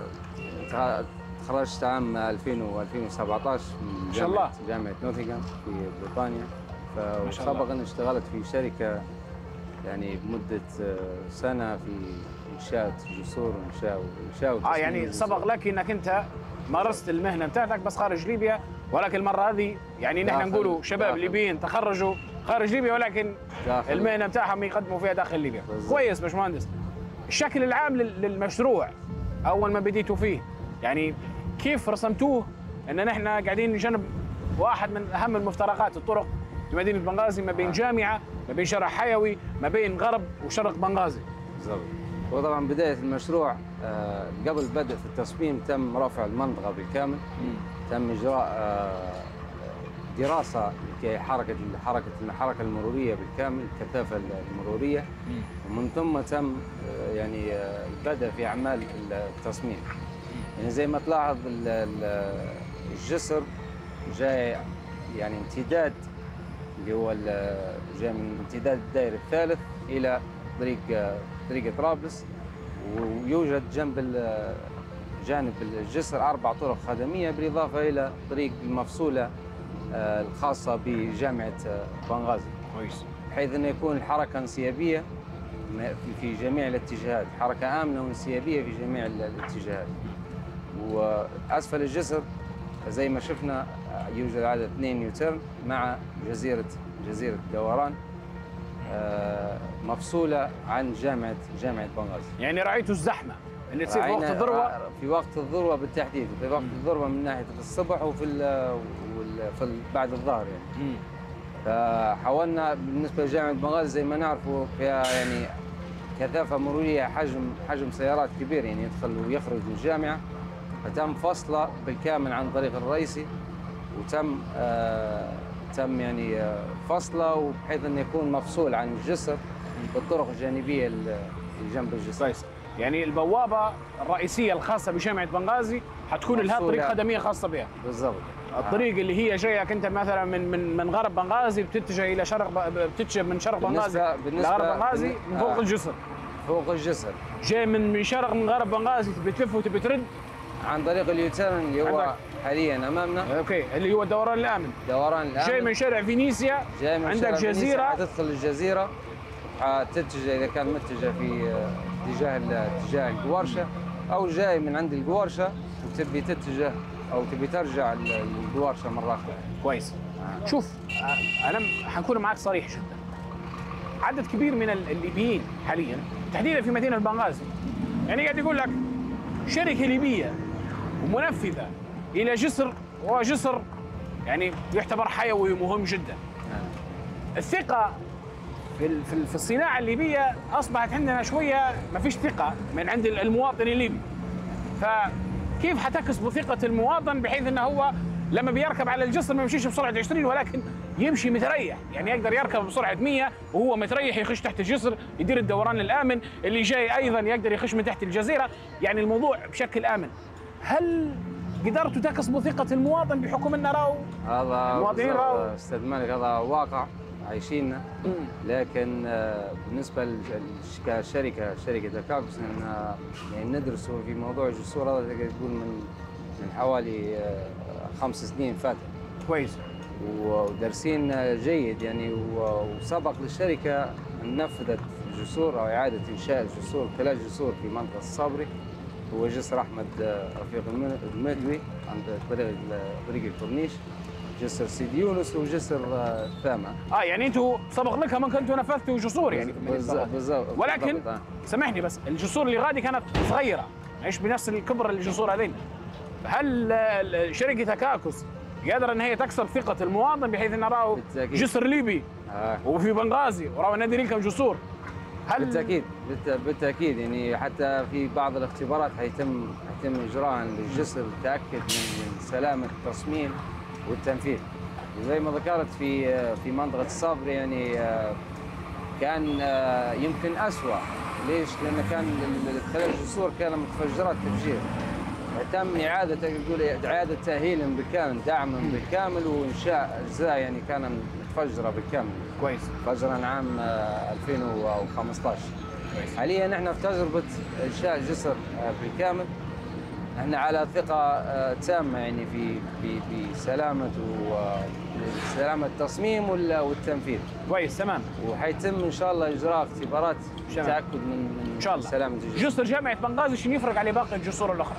تخرجت عام ألفين وسبعطعش من جامعة جامعة نوتنغهام في بريطانيا، فسبق اني اشتغلت في شركة يعني بمدة سنة في إنشاء جسور وإنشاء وإنشاء اه يعني سبق لك انك انت مارست المهنة بتاعتك بس خارج ليبيا، ولكن المرة هذه يعني نحن نقولوا شباب ليبيين تخرجوا خارج ليبيا، ولكن داخل. المهنة بتاعهم يقدموا فيها داخل ليبيا. بالزبط. كويس باشمهندس. الشكل العام للمشروع أول ما بديتوا فيه، يعني كيف رسمتوه؟ ان نحن قاعدين جنب واحد من اهم المفترقات الطرق في مدينه بنغازي، ما بين جامعه، ما بين شارع حيوي، ما بين غرب وشرق بنغازي. بالضبط. وطبعا بدايه المشروع آه قبل بدء في التصميم تم رفع المنطقه بالكامل، مم. تم اجراء آه دراسه لحركه حركه الحركه المروريه بالكامل، الكثافه المروريه، ومن ثم تم يعني البدء في اعمال التصميم. يعني زي ما تلاحظ الجسر جاي يعني امتداد اللي هو جاي من امتداد الدائري الثالث الى طريق طريق طرابلس، ويوجد جنب جانب الجسر اربع طرق خدميه بالاضافه الى طريق المفصوله الخاصه بجامعه بنغازي. كويس. بحيث انه يكون الحركه انسيابيه في جميع الاتجاهات، حركه امنه وانسيابيه في جميع الاتجاهات. واسفل الجسر زي ما شفنا يوجد عدد اثنين يوتيرن مع جزيره جزيره دوران مفصوله عن جامعه جامعه بنغازي. يعني رايتوا الزحمه اللي تصير في وقت الذروه؟ في وقت الذروه بالتحديد، في وقت الذروه من ناحيه الصبح وفي ال في ال بعد الظهر يعني. مم. فحاولنا بالنسبه لجامعه بنغازي زي ما نعرفوا فيها يعني كثافه مروريه، حجم حجم سيارات كبير يعني يدخل ويخرج من الجامعه، فتم فصله بالكامل عن طريق الرئيسي، وتم آه تم يعني آه فصله وبحيث انه يكون مفصول عن الجسر بالطرق الجانبيه اللي جنب الجسر. كويس. يعني البوابه الرئيسيه الخاصه بجامعه بنغازي حتكون لها طريق خدميه خاصه بها. بالضبط. الطريق آه. اللي هي جايك انت مثلا من من من غرب بنغازي بتتجه الى شرق، بتتجه من شرق بنغازي لغرب بنغازي من فوق آه. الجسر. فوق الجسر. جاي من من شرق من غرب بنغازي تبي تلف وتبي ترد عن طريق اليوتيرن اللي هو عندك. حاليا امامنا. اوكي، اللي هو الدوران الامن. دوران الامن. جاي من شارع فينيسيا، جاي من عندك شارع جزيره، حتدخل الجزيره، حتتجه اذا كان متجه في اتجاه اتجاه القوارشه، او جاي من عند القوارشه وتبي تتجه او تبي ترجع للقوارشه مره اخرى. كويس. آه. شوف انا حنكون معك صريح جدا. عدد كبير من الليبيين حاليا تحديدا في مدينه بنغازي يعني قاعد يقول لك شركه ليبيه ومنفذه الى جسر، وجسر يعني يعتبر حيوي ومهم جدا. الثقه في في الصناعه الليبيه اصبحت عندنا شويه ما فيش ثقه من عند المواطن الليبي. فكيف حتكسب ثقه المواطن بحيث انه هو لما بيركب على الجسر ما يمشيش بسرعه عشرين ولكن يمشي متريح، يعني يقدر يركب بسرعه مية وهو متريح، يخش تحت الجسر يدير الدوران الامن، اللي جاي ايضا يقدر يخش من تحت الجزيره، يعني الموضوع بشكل امن. هل قدرتوا تكسبوا ثقه المواطن بحكم ان راوا هذا المواطنين راوا استاذ مالك هذا واقع عايشينه، لكن بالنسبه كشركه شركه تكاكس ان يعني ندرسه في موضوع الجسور هذا تقدر تقول من من حوالي خمس سنين فاتت. كويس. ودارسين جيد يعني، وسبق للشركه ان نفذت جسور او اعاده انشاء الجسور، ثلاث جسور في منطقه الصابري، هو جسر احمد رفيق المدوي عند طريق طريق الكورنيش، جسر سيدي يونس، وجسر ثامة. اه يعني انتم سبق لك ما كنتوا نفذتوا جسور يعني بالضبط. ولكن سامحني بس الجسور اللي غادي كانت صغيره مش بنفس الكبر الجسور هذين. هل شركه تكاكس قادره ان هي تكسب ثقه المواطن بحيث ان راوا جسر ليبي آه. وفي بنغازي وراوا نادرين كم جسور؟ هل بالتاكيد بالتاكيد يعني حتى في بعض الاختبارات حيتم حيتم اجراءها للجسر للتاكد من سلامه التصميم والتنفيذ. وزي ما ذكرت في في منطقه الصابري يعني كان يمكن اسوء. ليش؟ لان كان الثلاث جسور كانوا متفجرات تفجير، تم اعاده تقول اعاده تاهيلهم بالكامل، دعمهم بالكامل، وانشاء اجزاء يعني كان متفجره بالكامل. كويس. فجرا عام ألفين وخمسطعش. كويس. حاليا احنا في تجربه انشاء الجسر بالكامل، احنا على ثقه تامه يعني في في في سلامه وسلامه التصميم والتنفيذ. كويس تمام. وحيتم ان شاء الله اجراء اختبارات تاكد من من ان شاء الله سلامه الجسر. جسر جامعه بنغازي شنو يفرق على باقي الجسور الاخرى؟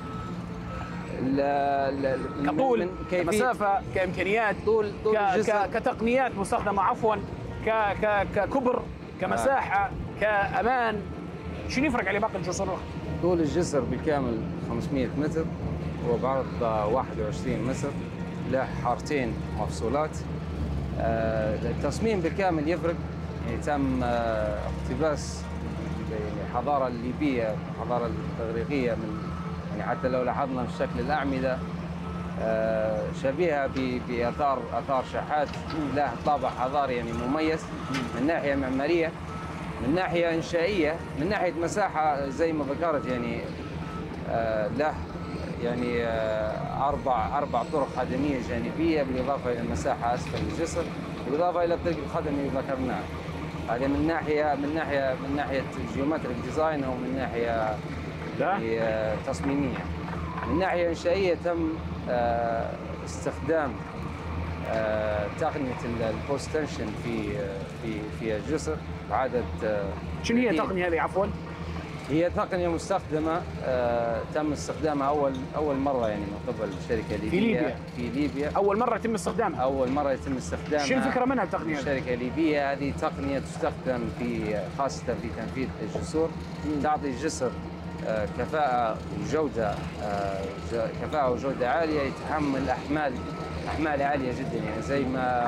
لا لا كطول، كمسافه، كامكانيات، طول طول ك كتقنيات مستخدمه عفوا، ك ك ككبر، كمساحه، كامان، شنو يفرق على باقي الجسور الاخرى؟ طول الجسر بالكامل خمسمئة متر وبعرض واحد وعشرين متر، له حارتين مفصولات. التصميم بالكامل يفرق، يعني تم اقتباس الحضاره الليبيه، الحضاره الاغريقيه، من يعني حتى لو لاحظنا في شكل الاعمده شبيهه باثار اثار شحات، له طابع حضاري يعني مميز من ناحيه معماريه، من ناحيه انشائيه، من ناحيه مساحه زي ما ذكرت يعني له يعني اربع اربع طرق خدميه جانبيه بالاضافه الى مساحه اسفل الجسر، بالاضافه الى الطريق الخدمي اللي ذكرناه. هذا من ناحيه من ناحيه من ناحيه جيومتريك ديزاين او من ناحيه تصميميه. من ناحيه انشائيه تم استخدام تقنيه البوست تنشن في في في الجسر بعدد. شنو هي التقنيه هذه عفوا؟ هي تقنيه مستخدمه تم استخدامها اول اول مره يعني من قبل شركه ليبيه في ليبيا في ليبيا اول مره يتم استخدامها اول مره يتم استخدامها. شو الفكره منها التقنيه؟ شركه ليبيه هذه تقنيه تستخدم في خاصه في تنفيذ الجسور، تعطي الجسر كفاءه وجوده كفاءه وجوده عاليه، يتحمل احمال احمال عاليه جدا يعني زي ما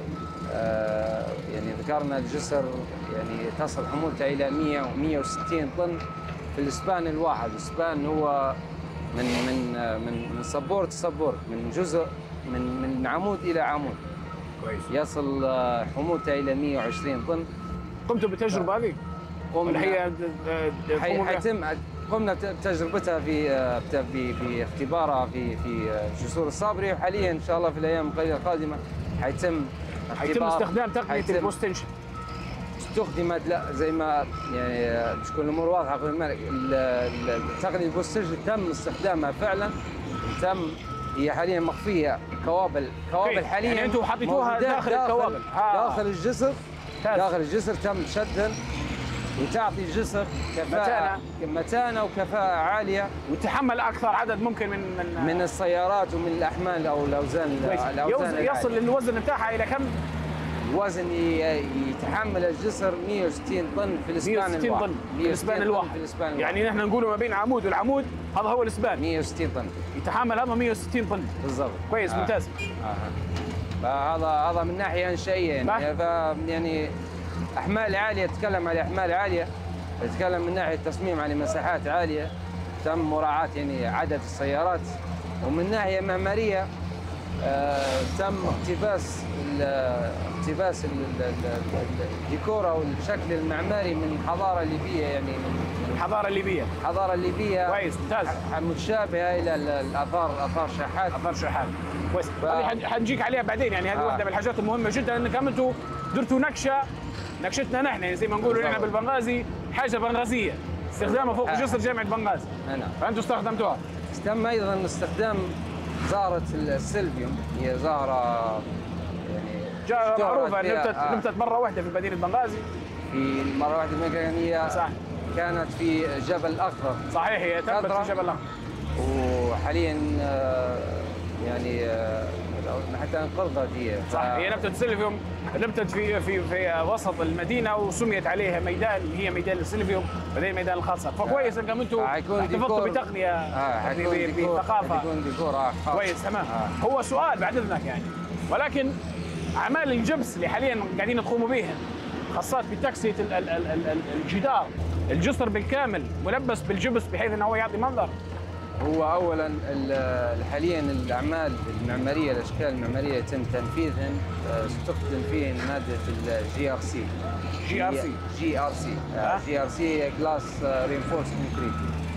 يعني ذكرنا الجسر يعني تصل حمولته الى مئة ومئة وستين طن في الاسبان الواحد. الاسبان هو من من من من سبورت لسبورت، من جزء من من عمود الى عمود. كويس. يصل حمولته الى مئة وعشرين طن. قمتوا بالتجربه هذه؟ قمنا هي حيتم قمنا بتجربتها في باختبارها في في جسور الصابري، وحاليا ان شاء الله في الايام القليله القادمه حيتم حيتم استخدام تقنيه البوست تنشن. استخدمت لا زي ما يعني مش كل الامور واضحه اخوي الملك. تقنيه البوست تنشن تم استخدامها فعلا، تم هي حاليا مخفيه كوابل كوابل حاليا يعني انتم حطيتوها داخل الكوابل داخل الجسر داخل الجسر تم شدها وتعطي الجسر كفاءة متانة, متانة وكفاءة عالية وتحمل أكثر عدد ممكن من من, من السيارات ومن الأحمال أو الأوزان. الأوزان يصل الوزن بتاعها إلى كم؟ الوزن يتحمل الجسر مئة وستين طن في الإسبان الواحد. في الإسبان الواحد. يعني نحن نقول ما بين عمود والعمود هذا هو الإسبان. مئة وستين طن. يتحمل هذا مئة وستين طن. بالضبط. كويس. آه. ممتاز. آه. فهذا هذا من ناحية إنشائية يعني يعني أحمال عالية، تتكلم على أحمال عالية، تتكلم من ناحية تصميم على مساحات عالية، تم مراعاة يعني عدد السيارات، ومن ناحية معمارية آه تم اقتباس اقتباس الديكور أو الشكل المعماري من حضارة ليبية يعني من الحضارة الليبية. الحضارة الليبية كويس. ممتاز. متشابهة إلى الآثار آثار شحات. آثار شحات. كويس. ف... هذه حنجيك عليها بعدين يعني هذه آه. واحدة من الحاجات المهمة جدا انكم انتم درتوا نكشة نكشتنا نحن يعني زي ما نقولوا نحن بالبنغازي حاجه بنغازيه استخدامها فوق جسر جامعه بنغازي. نعم. فانتم استخدمتوها. تم ايضا استخدام زهره السيلفيوم، هي زهره يعني معروفه نبتت آه. نبتت مره واحده في مدينه بنغازي. في مره واحده مكان هي صح. كانت في جبل الاخضر. صحيح هي تنبت في جبل الاخضر. وحاليا يعني حتى انقرضت هي. صح. هي نبتة سيلفيوم نبتت في في في وسط المدينه وسميت عليها ميدان، هي ميدان السيلفيوم بعدين ميدان الخاصه. فكويس انكم انتم احتفظتوا بتقنيه آه بثقافه. حيكون ديكور آه كويس تمام. آه. هو سؤال بعد اذنك يعني، ولكن اعمال الجبس اللي حاليا قاعدين تقوموا بها خاصات بتكسيه الجدار الجسر بالكامل ملبس بالجبس بحيث انه هو يعطي منظر. هو اولا حاليا الاعمال المعماريه الاشكال المعماريه يتم تنفيذها استخدم فيه ماده الجي ار سي. جي ار سي جي ار سي جي ار سي جلاس رينفورس كونكريت،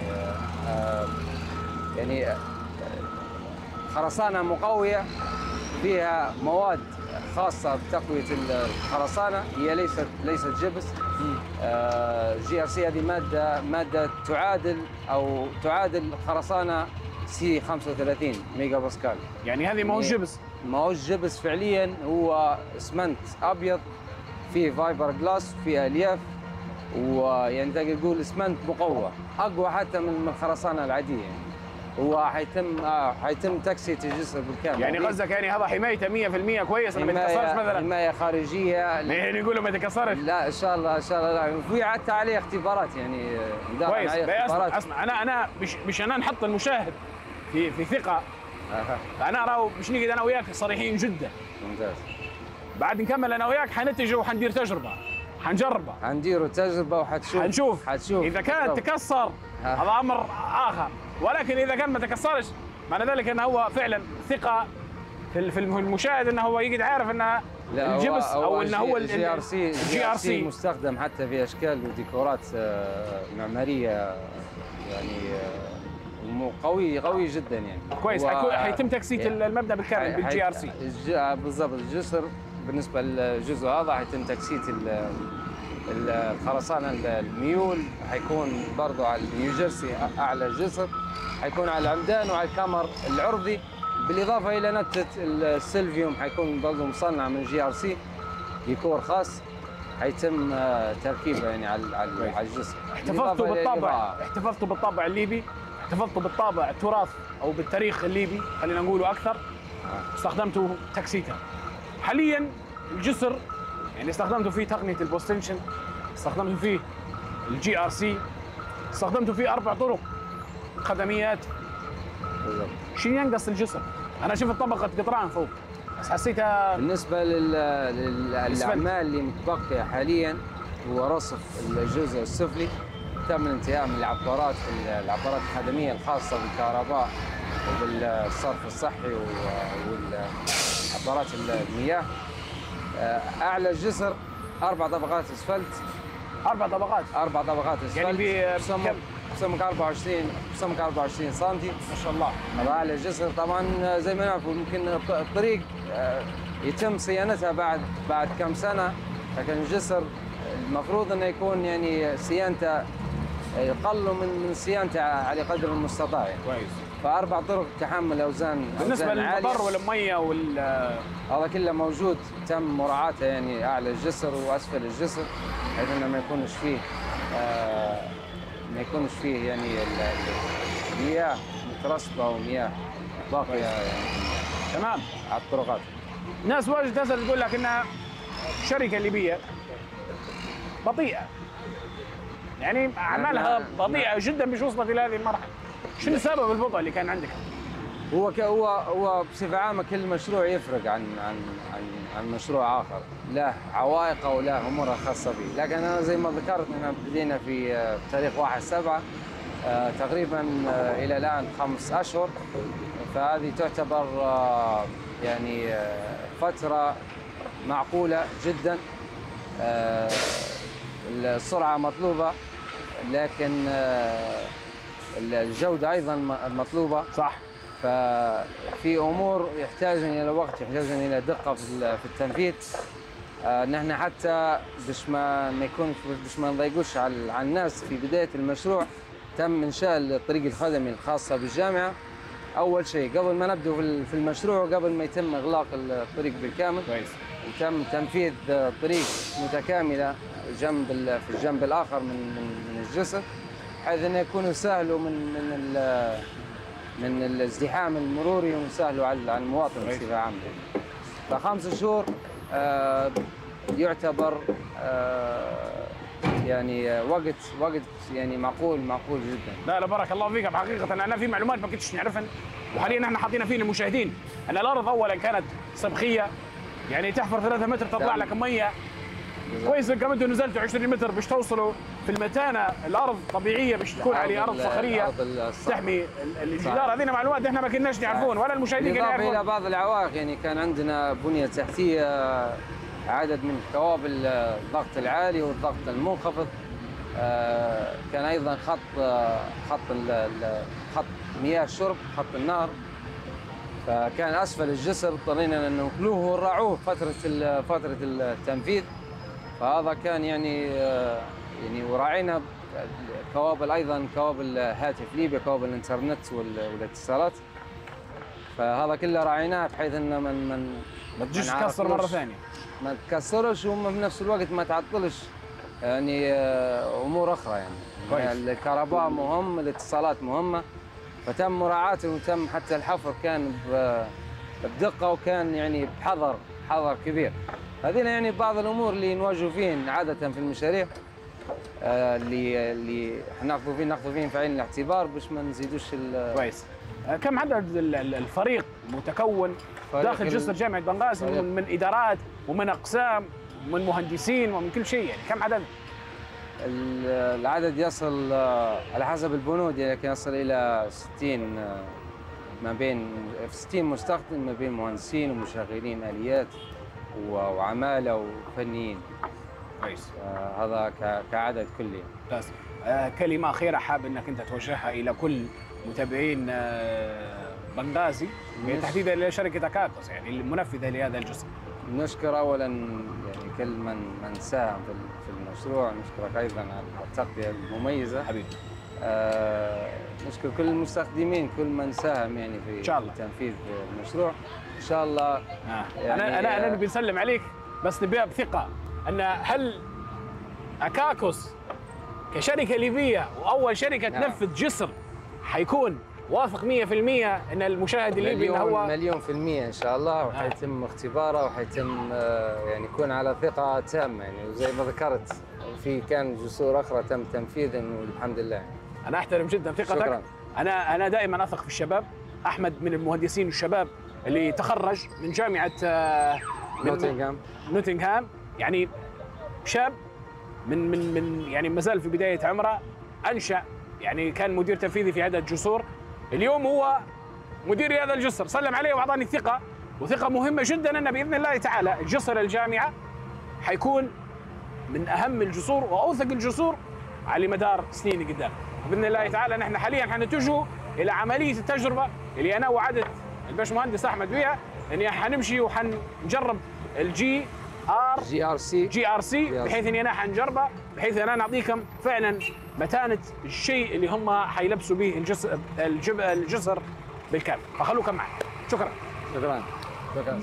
يعني خرسانه مقويه فيها مواد خاصه بتقويه الخرسانه، هي ليست ليست جبس. جي ار سي هذه ماده ماده تعادل او تعادل خرسانه سي خمسة وثلاثين ميجا باسكال. يعني هذه ما هو جبس؟ ما هو جبس فعليا، هو اسمنت ابيض فيه فايبر جلاس فيه الياف، ويعني تقدر تقول اسمنت مقوى اقوى حتى من الخرسانه العاديه يعني. هو حيتم آه حيتم تكسيه الجسر بالكامل. يعني قصدك يعني هذا حمايته مية بالمية كويس ما يتكسرش مثلا؟ حمايه خارجيه يعني يقولوا ما يتكسرش؟ لا ان شاء الله ان شاء الله. لا في حتى عليه اختبارات يعني كويس. اسمع اسمع انا انا مش مش انا نحط المشاهد في في ثقه. آه. انا راهو مش نقعد انا وياك صريحين جدا. ممتاز. بعد نكمل انا وياك حنتج وحندير تجربه حنجربه حنديروا تجربه وحتشوف حنشوف حتشوف اذا كان تكسر هذا امر اخر، ولكن اذا كان ما تكسرش معنى ذلك انه هو فعلا ثقه في في المشاهد انه هو يقعد عارف انه الجبس او انه هو الجي ار سي الجي ار سي مستخدم حتى في اشكال وديكورات معماريه يعني قوي قوي جدا يعني. كويس. حيتم تكسيت يعني المبنى بالكامل بالجي ار سي بالضبط. الجسر بالنسبه للجزء هذا حيتم تكسيت الخرسانه الميول، حيكون برضه على النيوجيرسي اعلى الجسر، حيكون على العمدان وعلى الكامر العرضي، بالاضافه الى نبته السيلفيوم حيكون برضه مصنع من جي ار سي ديكور خاص حيتم تركيبه يعني على على الجسر. احتفظتوا بالطابع احتفظتوا بالطابع الليبي، احتفظتوا بالطابع التراث او بالتاريخ الليبي خلينا نقوله اكثر، استخدمتوا تكسيته. حاليا الجسر يعني استخدمتوا فيه تقنيه البوستنشن، استخدمتوا فيه الجي ار سي، استخدمتوا فيه اربع طرق خدميات. بالضبط. شنو ينقص الجسر؟ انا شفت طبقه قطران فوق بس حسيتها. بالنسبه للاعمال اللي متبقيه حاليا هو رصف الجزء السفلي، تم الانتهاء من العبارات العبارات الخدميه الخاصه بالكهرباء وبالصرف الصحي والعبارات المياه. اعلى الجسر اربع طبقات اسفلت. اربع طبقات اربع طبقات اسفلت يعني بسمك بسمك أربعة وعشرين بسمك أربعة وعشرين سم ما شاء الله. هذا اعلى الجسر. طبعا زي ما نعرف ممكن الطريق يتم صيانتها بعد بعد كم سنه، لكن الجسر المفروض انه يكون يعني صيانته يقل من من صيانته على قدر المستطاع يعني. كويس. فاربع طرق تحمل اوزان بالنسبه للمطر والميه وال هذا كله موجود، تم مراعاته يعني اعلى الجسر واسفل الجسر بحيث انه ما يكونش فيه آه ما يكونش فيه يعني المياه مترسبه ومياه باقيه يعني. تمام. على الطرقات. ناس واجد تسال تقول لك انها شركه ليبيه بطيئه، يعني اعمالها بطيئه جدا مش وصلت الى هذه المرحله. شنو سبب البطء اللي كان عندك؟ هو هو هو بصفه عامه كل مشروع يفرق عن عن عن عن مشروع اخر، له عوائقه وله امورها الخاصه به، لكن انا زي ما ذكرت احنا بدينا في تاريخ واحد سبعة تقريبا الى الان خمس اشهر، فهذه تعتبر يعني فتره معقوله جدا. السرعه مطلوبه لكن الجوده ايضا مطلوبه. صح. ففي امور يحتاجون الى وقت، يحتاجون الى دقه في التنفيذ. نحن حتى باش ما ما يكون باش ما نضايقوش على الناس في بدايه المشروع تم انشاء الطريق الخدمي الخاصه بالجامعه اول شيء قبل ما نبدا في المشروع، قبل ما يتم اغلاق الطريق بالكامل. كويس. تم تنفيذ طريق متكامله جنب في الجنب الاخر من من الجسر بحيث انه يكون يسهلوا من من من الازدحام المروري ويسهلوا على المواطن بصفه عامه. فخمس شهور آه يعتبر آه يعني وقت وقت يعني معقول معقول جدا. لا لا بارك الله فيك حقيقه. انا في معلومات ما كنتش نعرفها وحاليا احنا حاطينها فينا المشاهدين. ان الارض اولا كانت صبخيه يعني تحفر ثلاثة متر تطلع لك ميه. كويس انكم انتم نزلتوا عشرين متر باش توصلوا في المتانه. الارض طبيعيه باش تكون عليه ارض صخريه تحمي الجدار. هذه معلومات احنا ما كناش نعرفون ولا المشاهدين كانوا يعرفون. الى بعض العوائق يعني كان عندنا بنيه تحتيه، عدد من كوابل الضغط العالي والضغط المنخفض، كان ايضا خط خط خط مياه الشرب، خط النهر، فكان اسفل الجسر اضطرينا ان ننقلوه ونراعوه فتره فتره التنفيذ. فهذا كان يعني يعني وراعينا كوابل ايضا كوابل هاتف ليبيا، كوابل الانترنت والاتصالات، فهذا كله راعيناه بحيث انه من من ما تجيش تكسر مره ثانيه، ما تكسرش وفي نفس الوقت ما تعطلش يعني امور اخرى يعني. كويس. الكهرباء مهم، الاتصالات مهمه، فتم مراعاته وتم حتى الحفر كان بدقه وكان يعني بحذر حذر كبير. هذه يعني بعض الامور اللي نواجهوا فيهن عاده في المشاريع آه اللي اللي ناخذوا فيه ناخذوا فيهم في عين الاعتبار باش ما نزيدوش. كويس. كم عدد الفريق متكون داخل جسر جامعه بنغازي من, من ادارات ومن اقسام ومن مهندسين ومن كل شيء، يعني كم عدد؟ العدد يصل على حسب البنود يعني يصل الى ستين ما بين اف ستين مستخدم، ما بين مهندسين ومشغلين اليات وعماله وفنيين. كويس. آه هذا كعدد كلي. ممتاز. آه كلمه اخيره حاب انك انت توجهها الى كل متابعين آه بنغازي تحديدا لشركه اكاكوس يعني المنفذه لهذا الجسر. نشكر اولا يعني كل من من ساهم في المشروع، نشكرك ايضا على التغطيه المميزه حبيبي. آه نشكر كل المستخدمين، كل من ساهم يعني في إن شاء الله. تنفيذ المشروع ان شاء الله. آه. يعني انا انا انا نبي نسلم عليك بس نبيها بثقه ان هل اكاكوس كشركه ليبيه واول شركه نعم. تنفذ جسر حيكون واثق مية في المية ان المشاهد الليبي انه هو مليون في المية ان شاء الله، وحيتم آه. اختباره وحيتم يعني يكون على ثقه تامه يعني. وزي ما ذكرت في كان جسور اخرى تم تنفيذها والحمد لله. انا احترم جدا ثقتك. شكرا. انا انا دائما اثق في الشباب. احمد من المهندسين الشباب اللي تخرج من جامعه نوتنغهام نوتنغهام يعني شاب من من من يعني ما زال في بدايه عمره، انشا يعني كان مدير تنفيذي في عدة جسور، اليوم هو مدير هذا الجسر. سلم عليه واعطاني الثقه، وثقه مهمه جدا ان باذن الله تعالى الجسر الجامعه حيكون من اهم الجسور واوثق الجسور على مدار سنين قدام باذن الله تعالى. نحن حاليا حنتجه الى عمليه التجربه اللي انا وعدت الباشمهندس احمد بها اني حنمشي وحنجرب الجي ار جي ار سي جي ار سي بحيث اني انا حنجربه، بحيث ان انا نعطيكم فعلا متانه الشيء اللي هم حيلبسوا به الجسر الجسر بالكامل. فخلوكم معي. شكرا. شكرا. شكرا.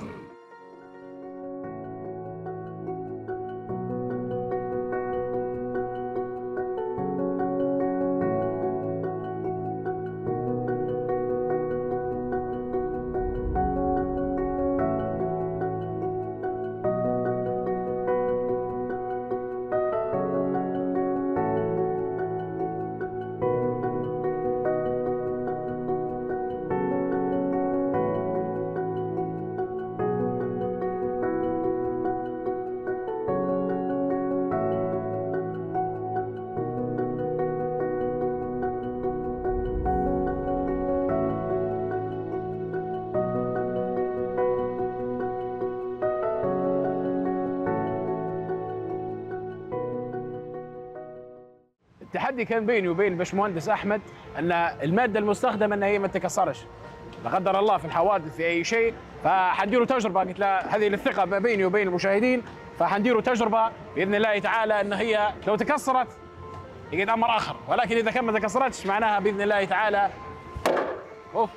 التحدي كان بيني وبين الباشمهندس احمد ان الماده المستخدمه ان هي ما تتكسرش لا قدر الله في الحوادث في اي شيء، فحنديروا تجربه. قلت له هذه الثقه بيني وبين المشاهدين، فحنديروا تجربه باذن الله تعالى ان هي لو تكسرت يقعد امر اخر، ولكن اذا كان ما تكسرتش معناها باذن الله تعالى اوف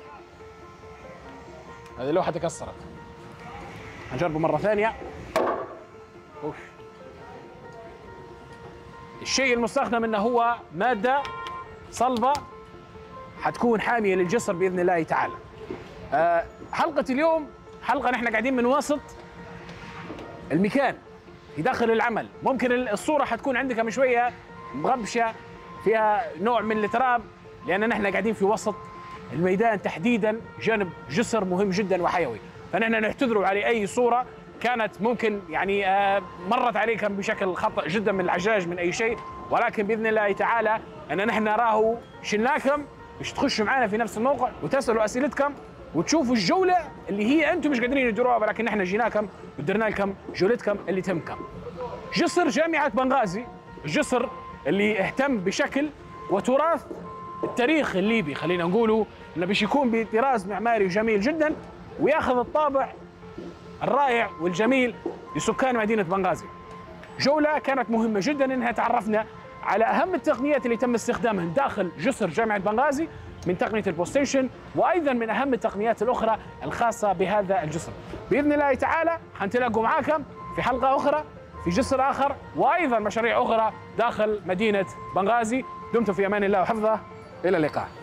هذه اللوحه تكسرت. هنجربه مره ثانيه. اوف الشيء المستخدم انه هو ماده صلبه حتكون حاميه للجسر باذن الله تعالى. أه حلقه اليوم حلقه نحن قاعدين من وسط المكان في داخل العمل. ممكن الصوره حتكون عندكم شويه مغبشه فيها نوع من التراب لان نحن قاعدين في وسط الميدان تحديدا جانب جسر مهم جدا وحيوي، فنحن نعتذروا على اي صوره كانت ممكن يعني مرت عليكم بشكل خطأ جدا من العجاج من اي شيء، ولكن باذن الله تعالى ان نحن نراه شلناكم باش تخشوا معنا في نفس الموقع وتسالوا اسئلتكم وتشوفوا الجوله اللي هي انتم مش قادرين تديروها، ولكن نحن جيناكم ودرنا لكم جولتكم اللي تهمكم. جسر جامعه بنغازي، الجسر اللي اهتم بشكل وتراث التاريخ الليبي، خلينا نقولوا انه باش يكون بطراز معماري جميل جدا وياخذ الطابع الرائع والجميل لسكان مدينه بنغازي. جوله كانت مهمه جدا انها تعرفنا على اهم التقنيات اللي تم استخدامها داخل جسر جامعه بنغازي من تقنيه البوستيشن، وايضا من اهم التقنيات الاخرى الخاصه بهذا الجسر. باذن الله تعالى حنتلاقوا معاكم في حلقه اخرى في جسر اخر وايضا مشاريع اخرى داخل مدينه بنغازي. دمتم في امان الله وحفظه، الى اللقاء.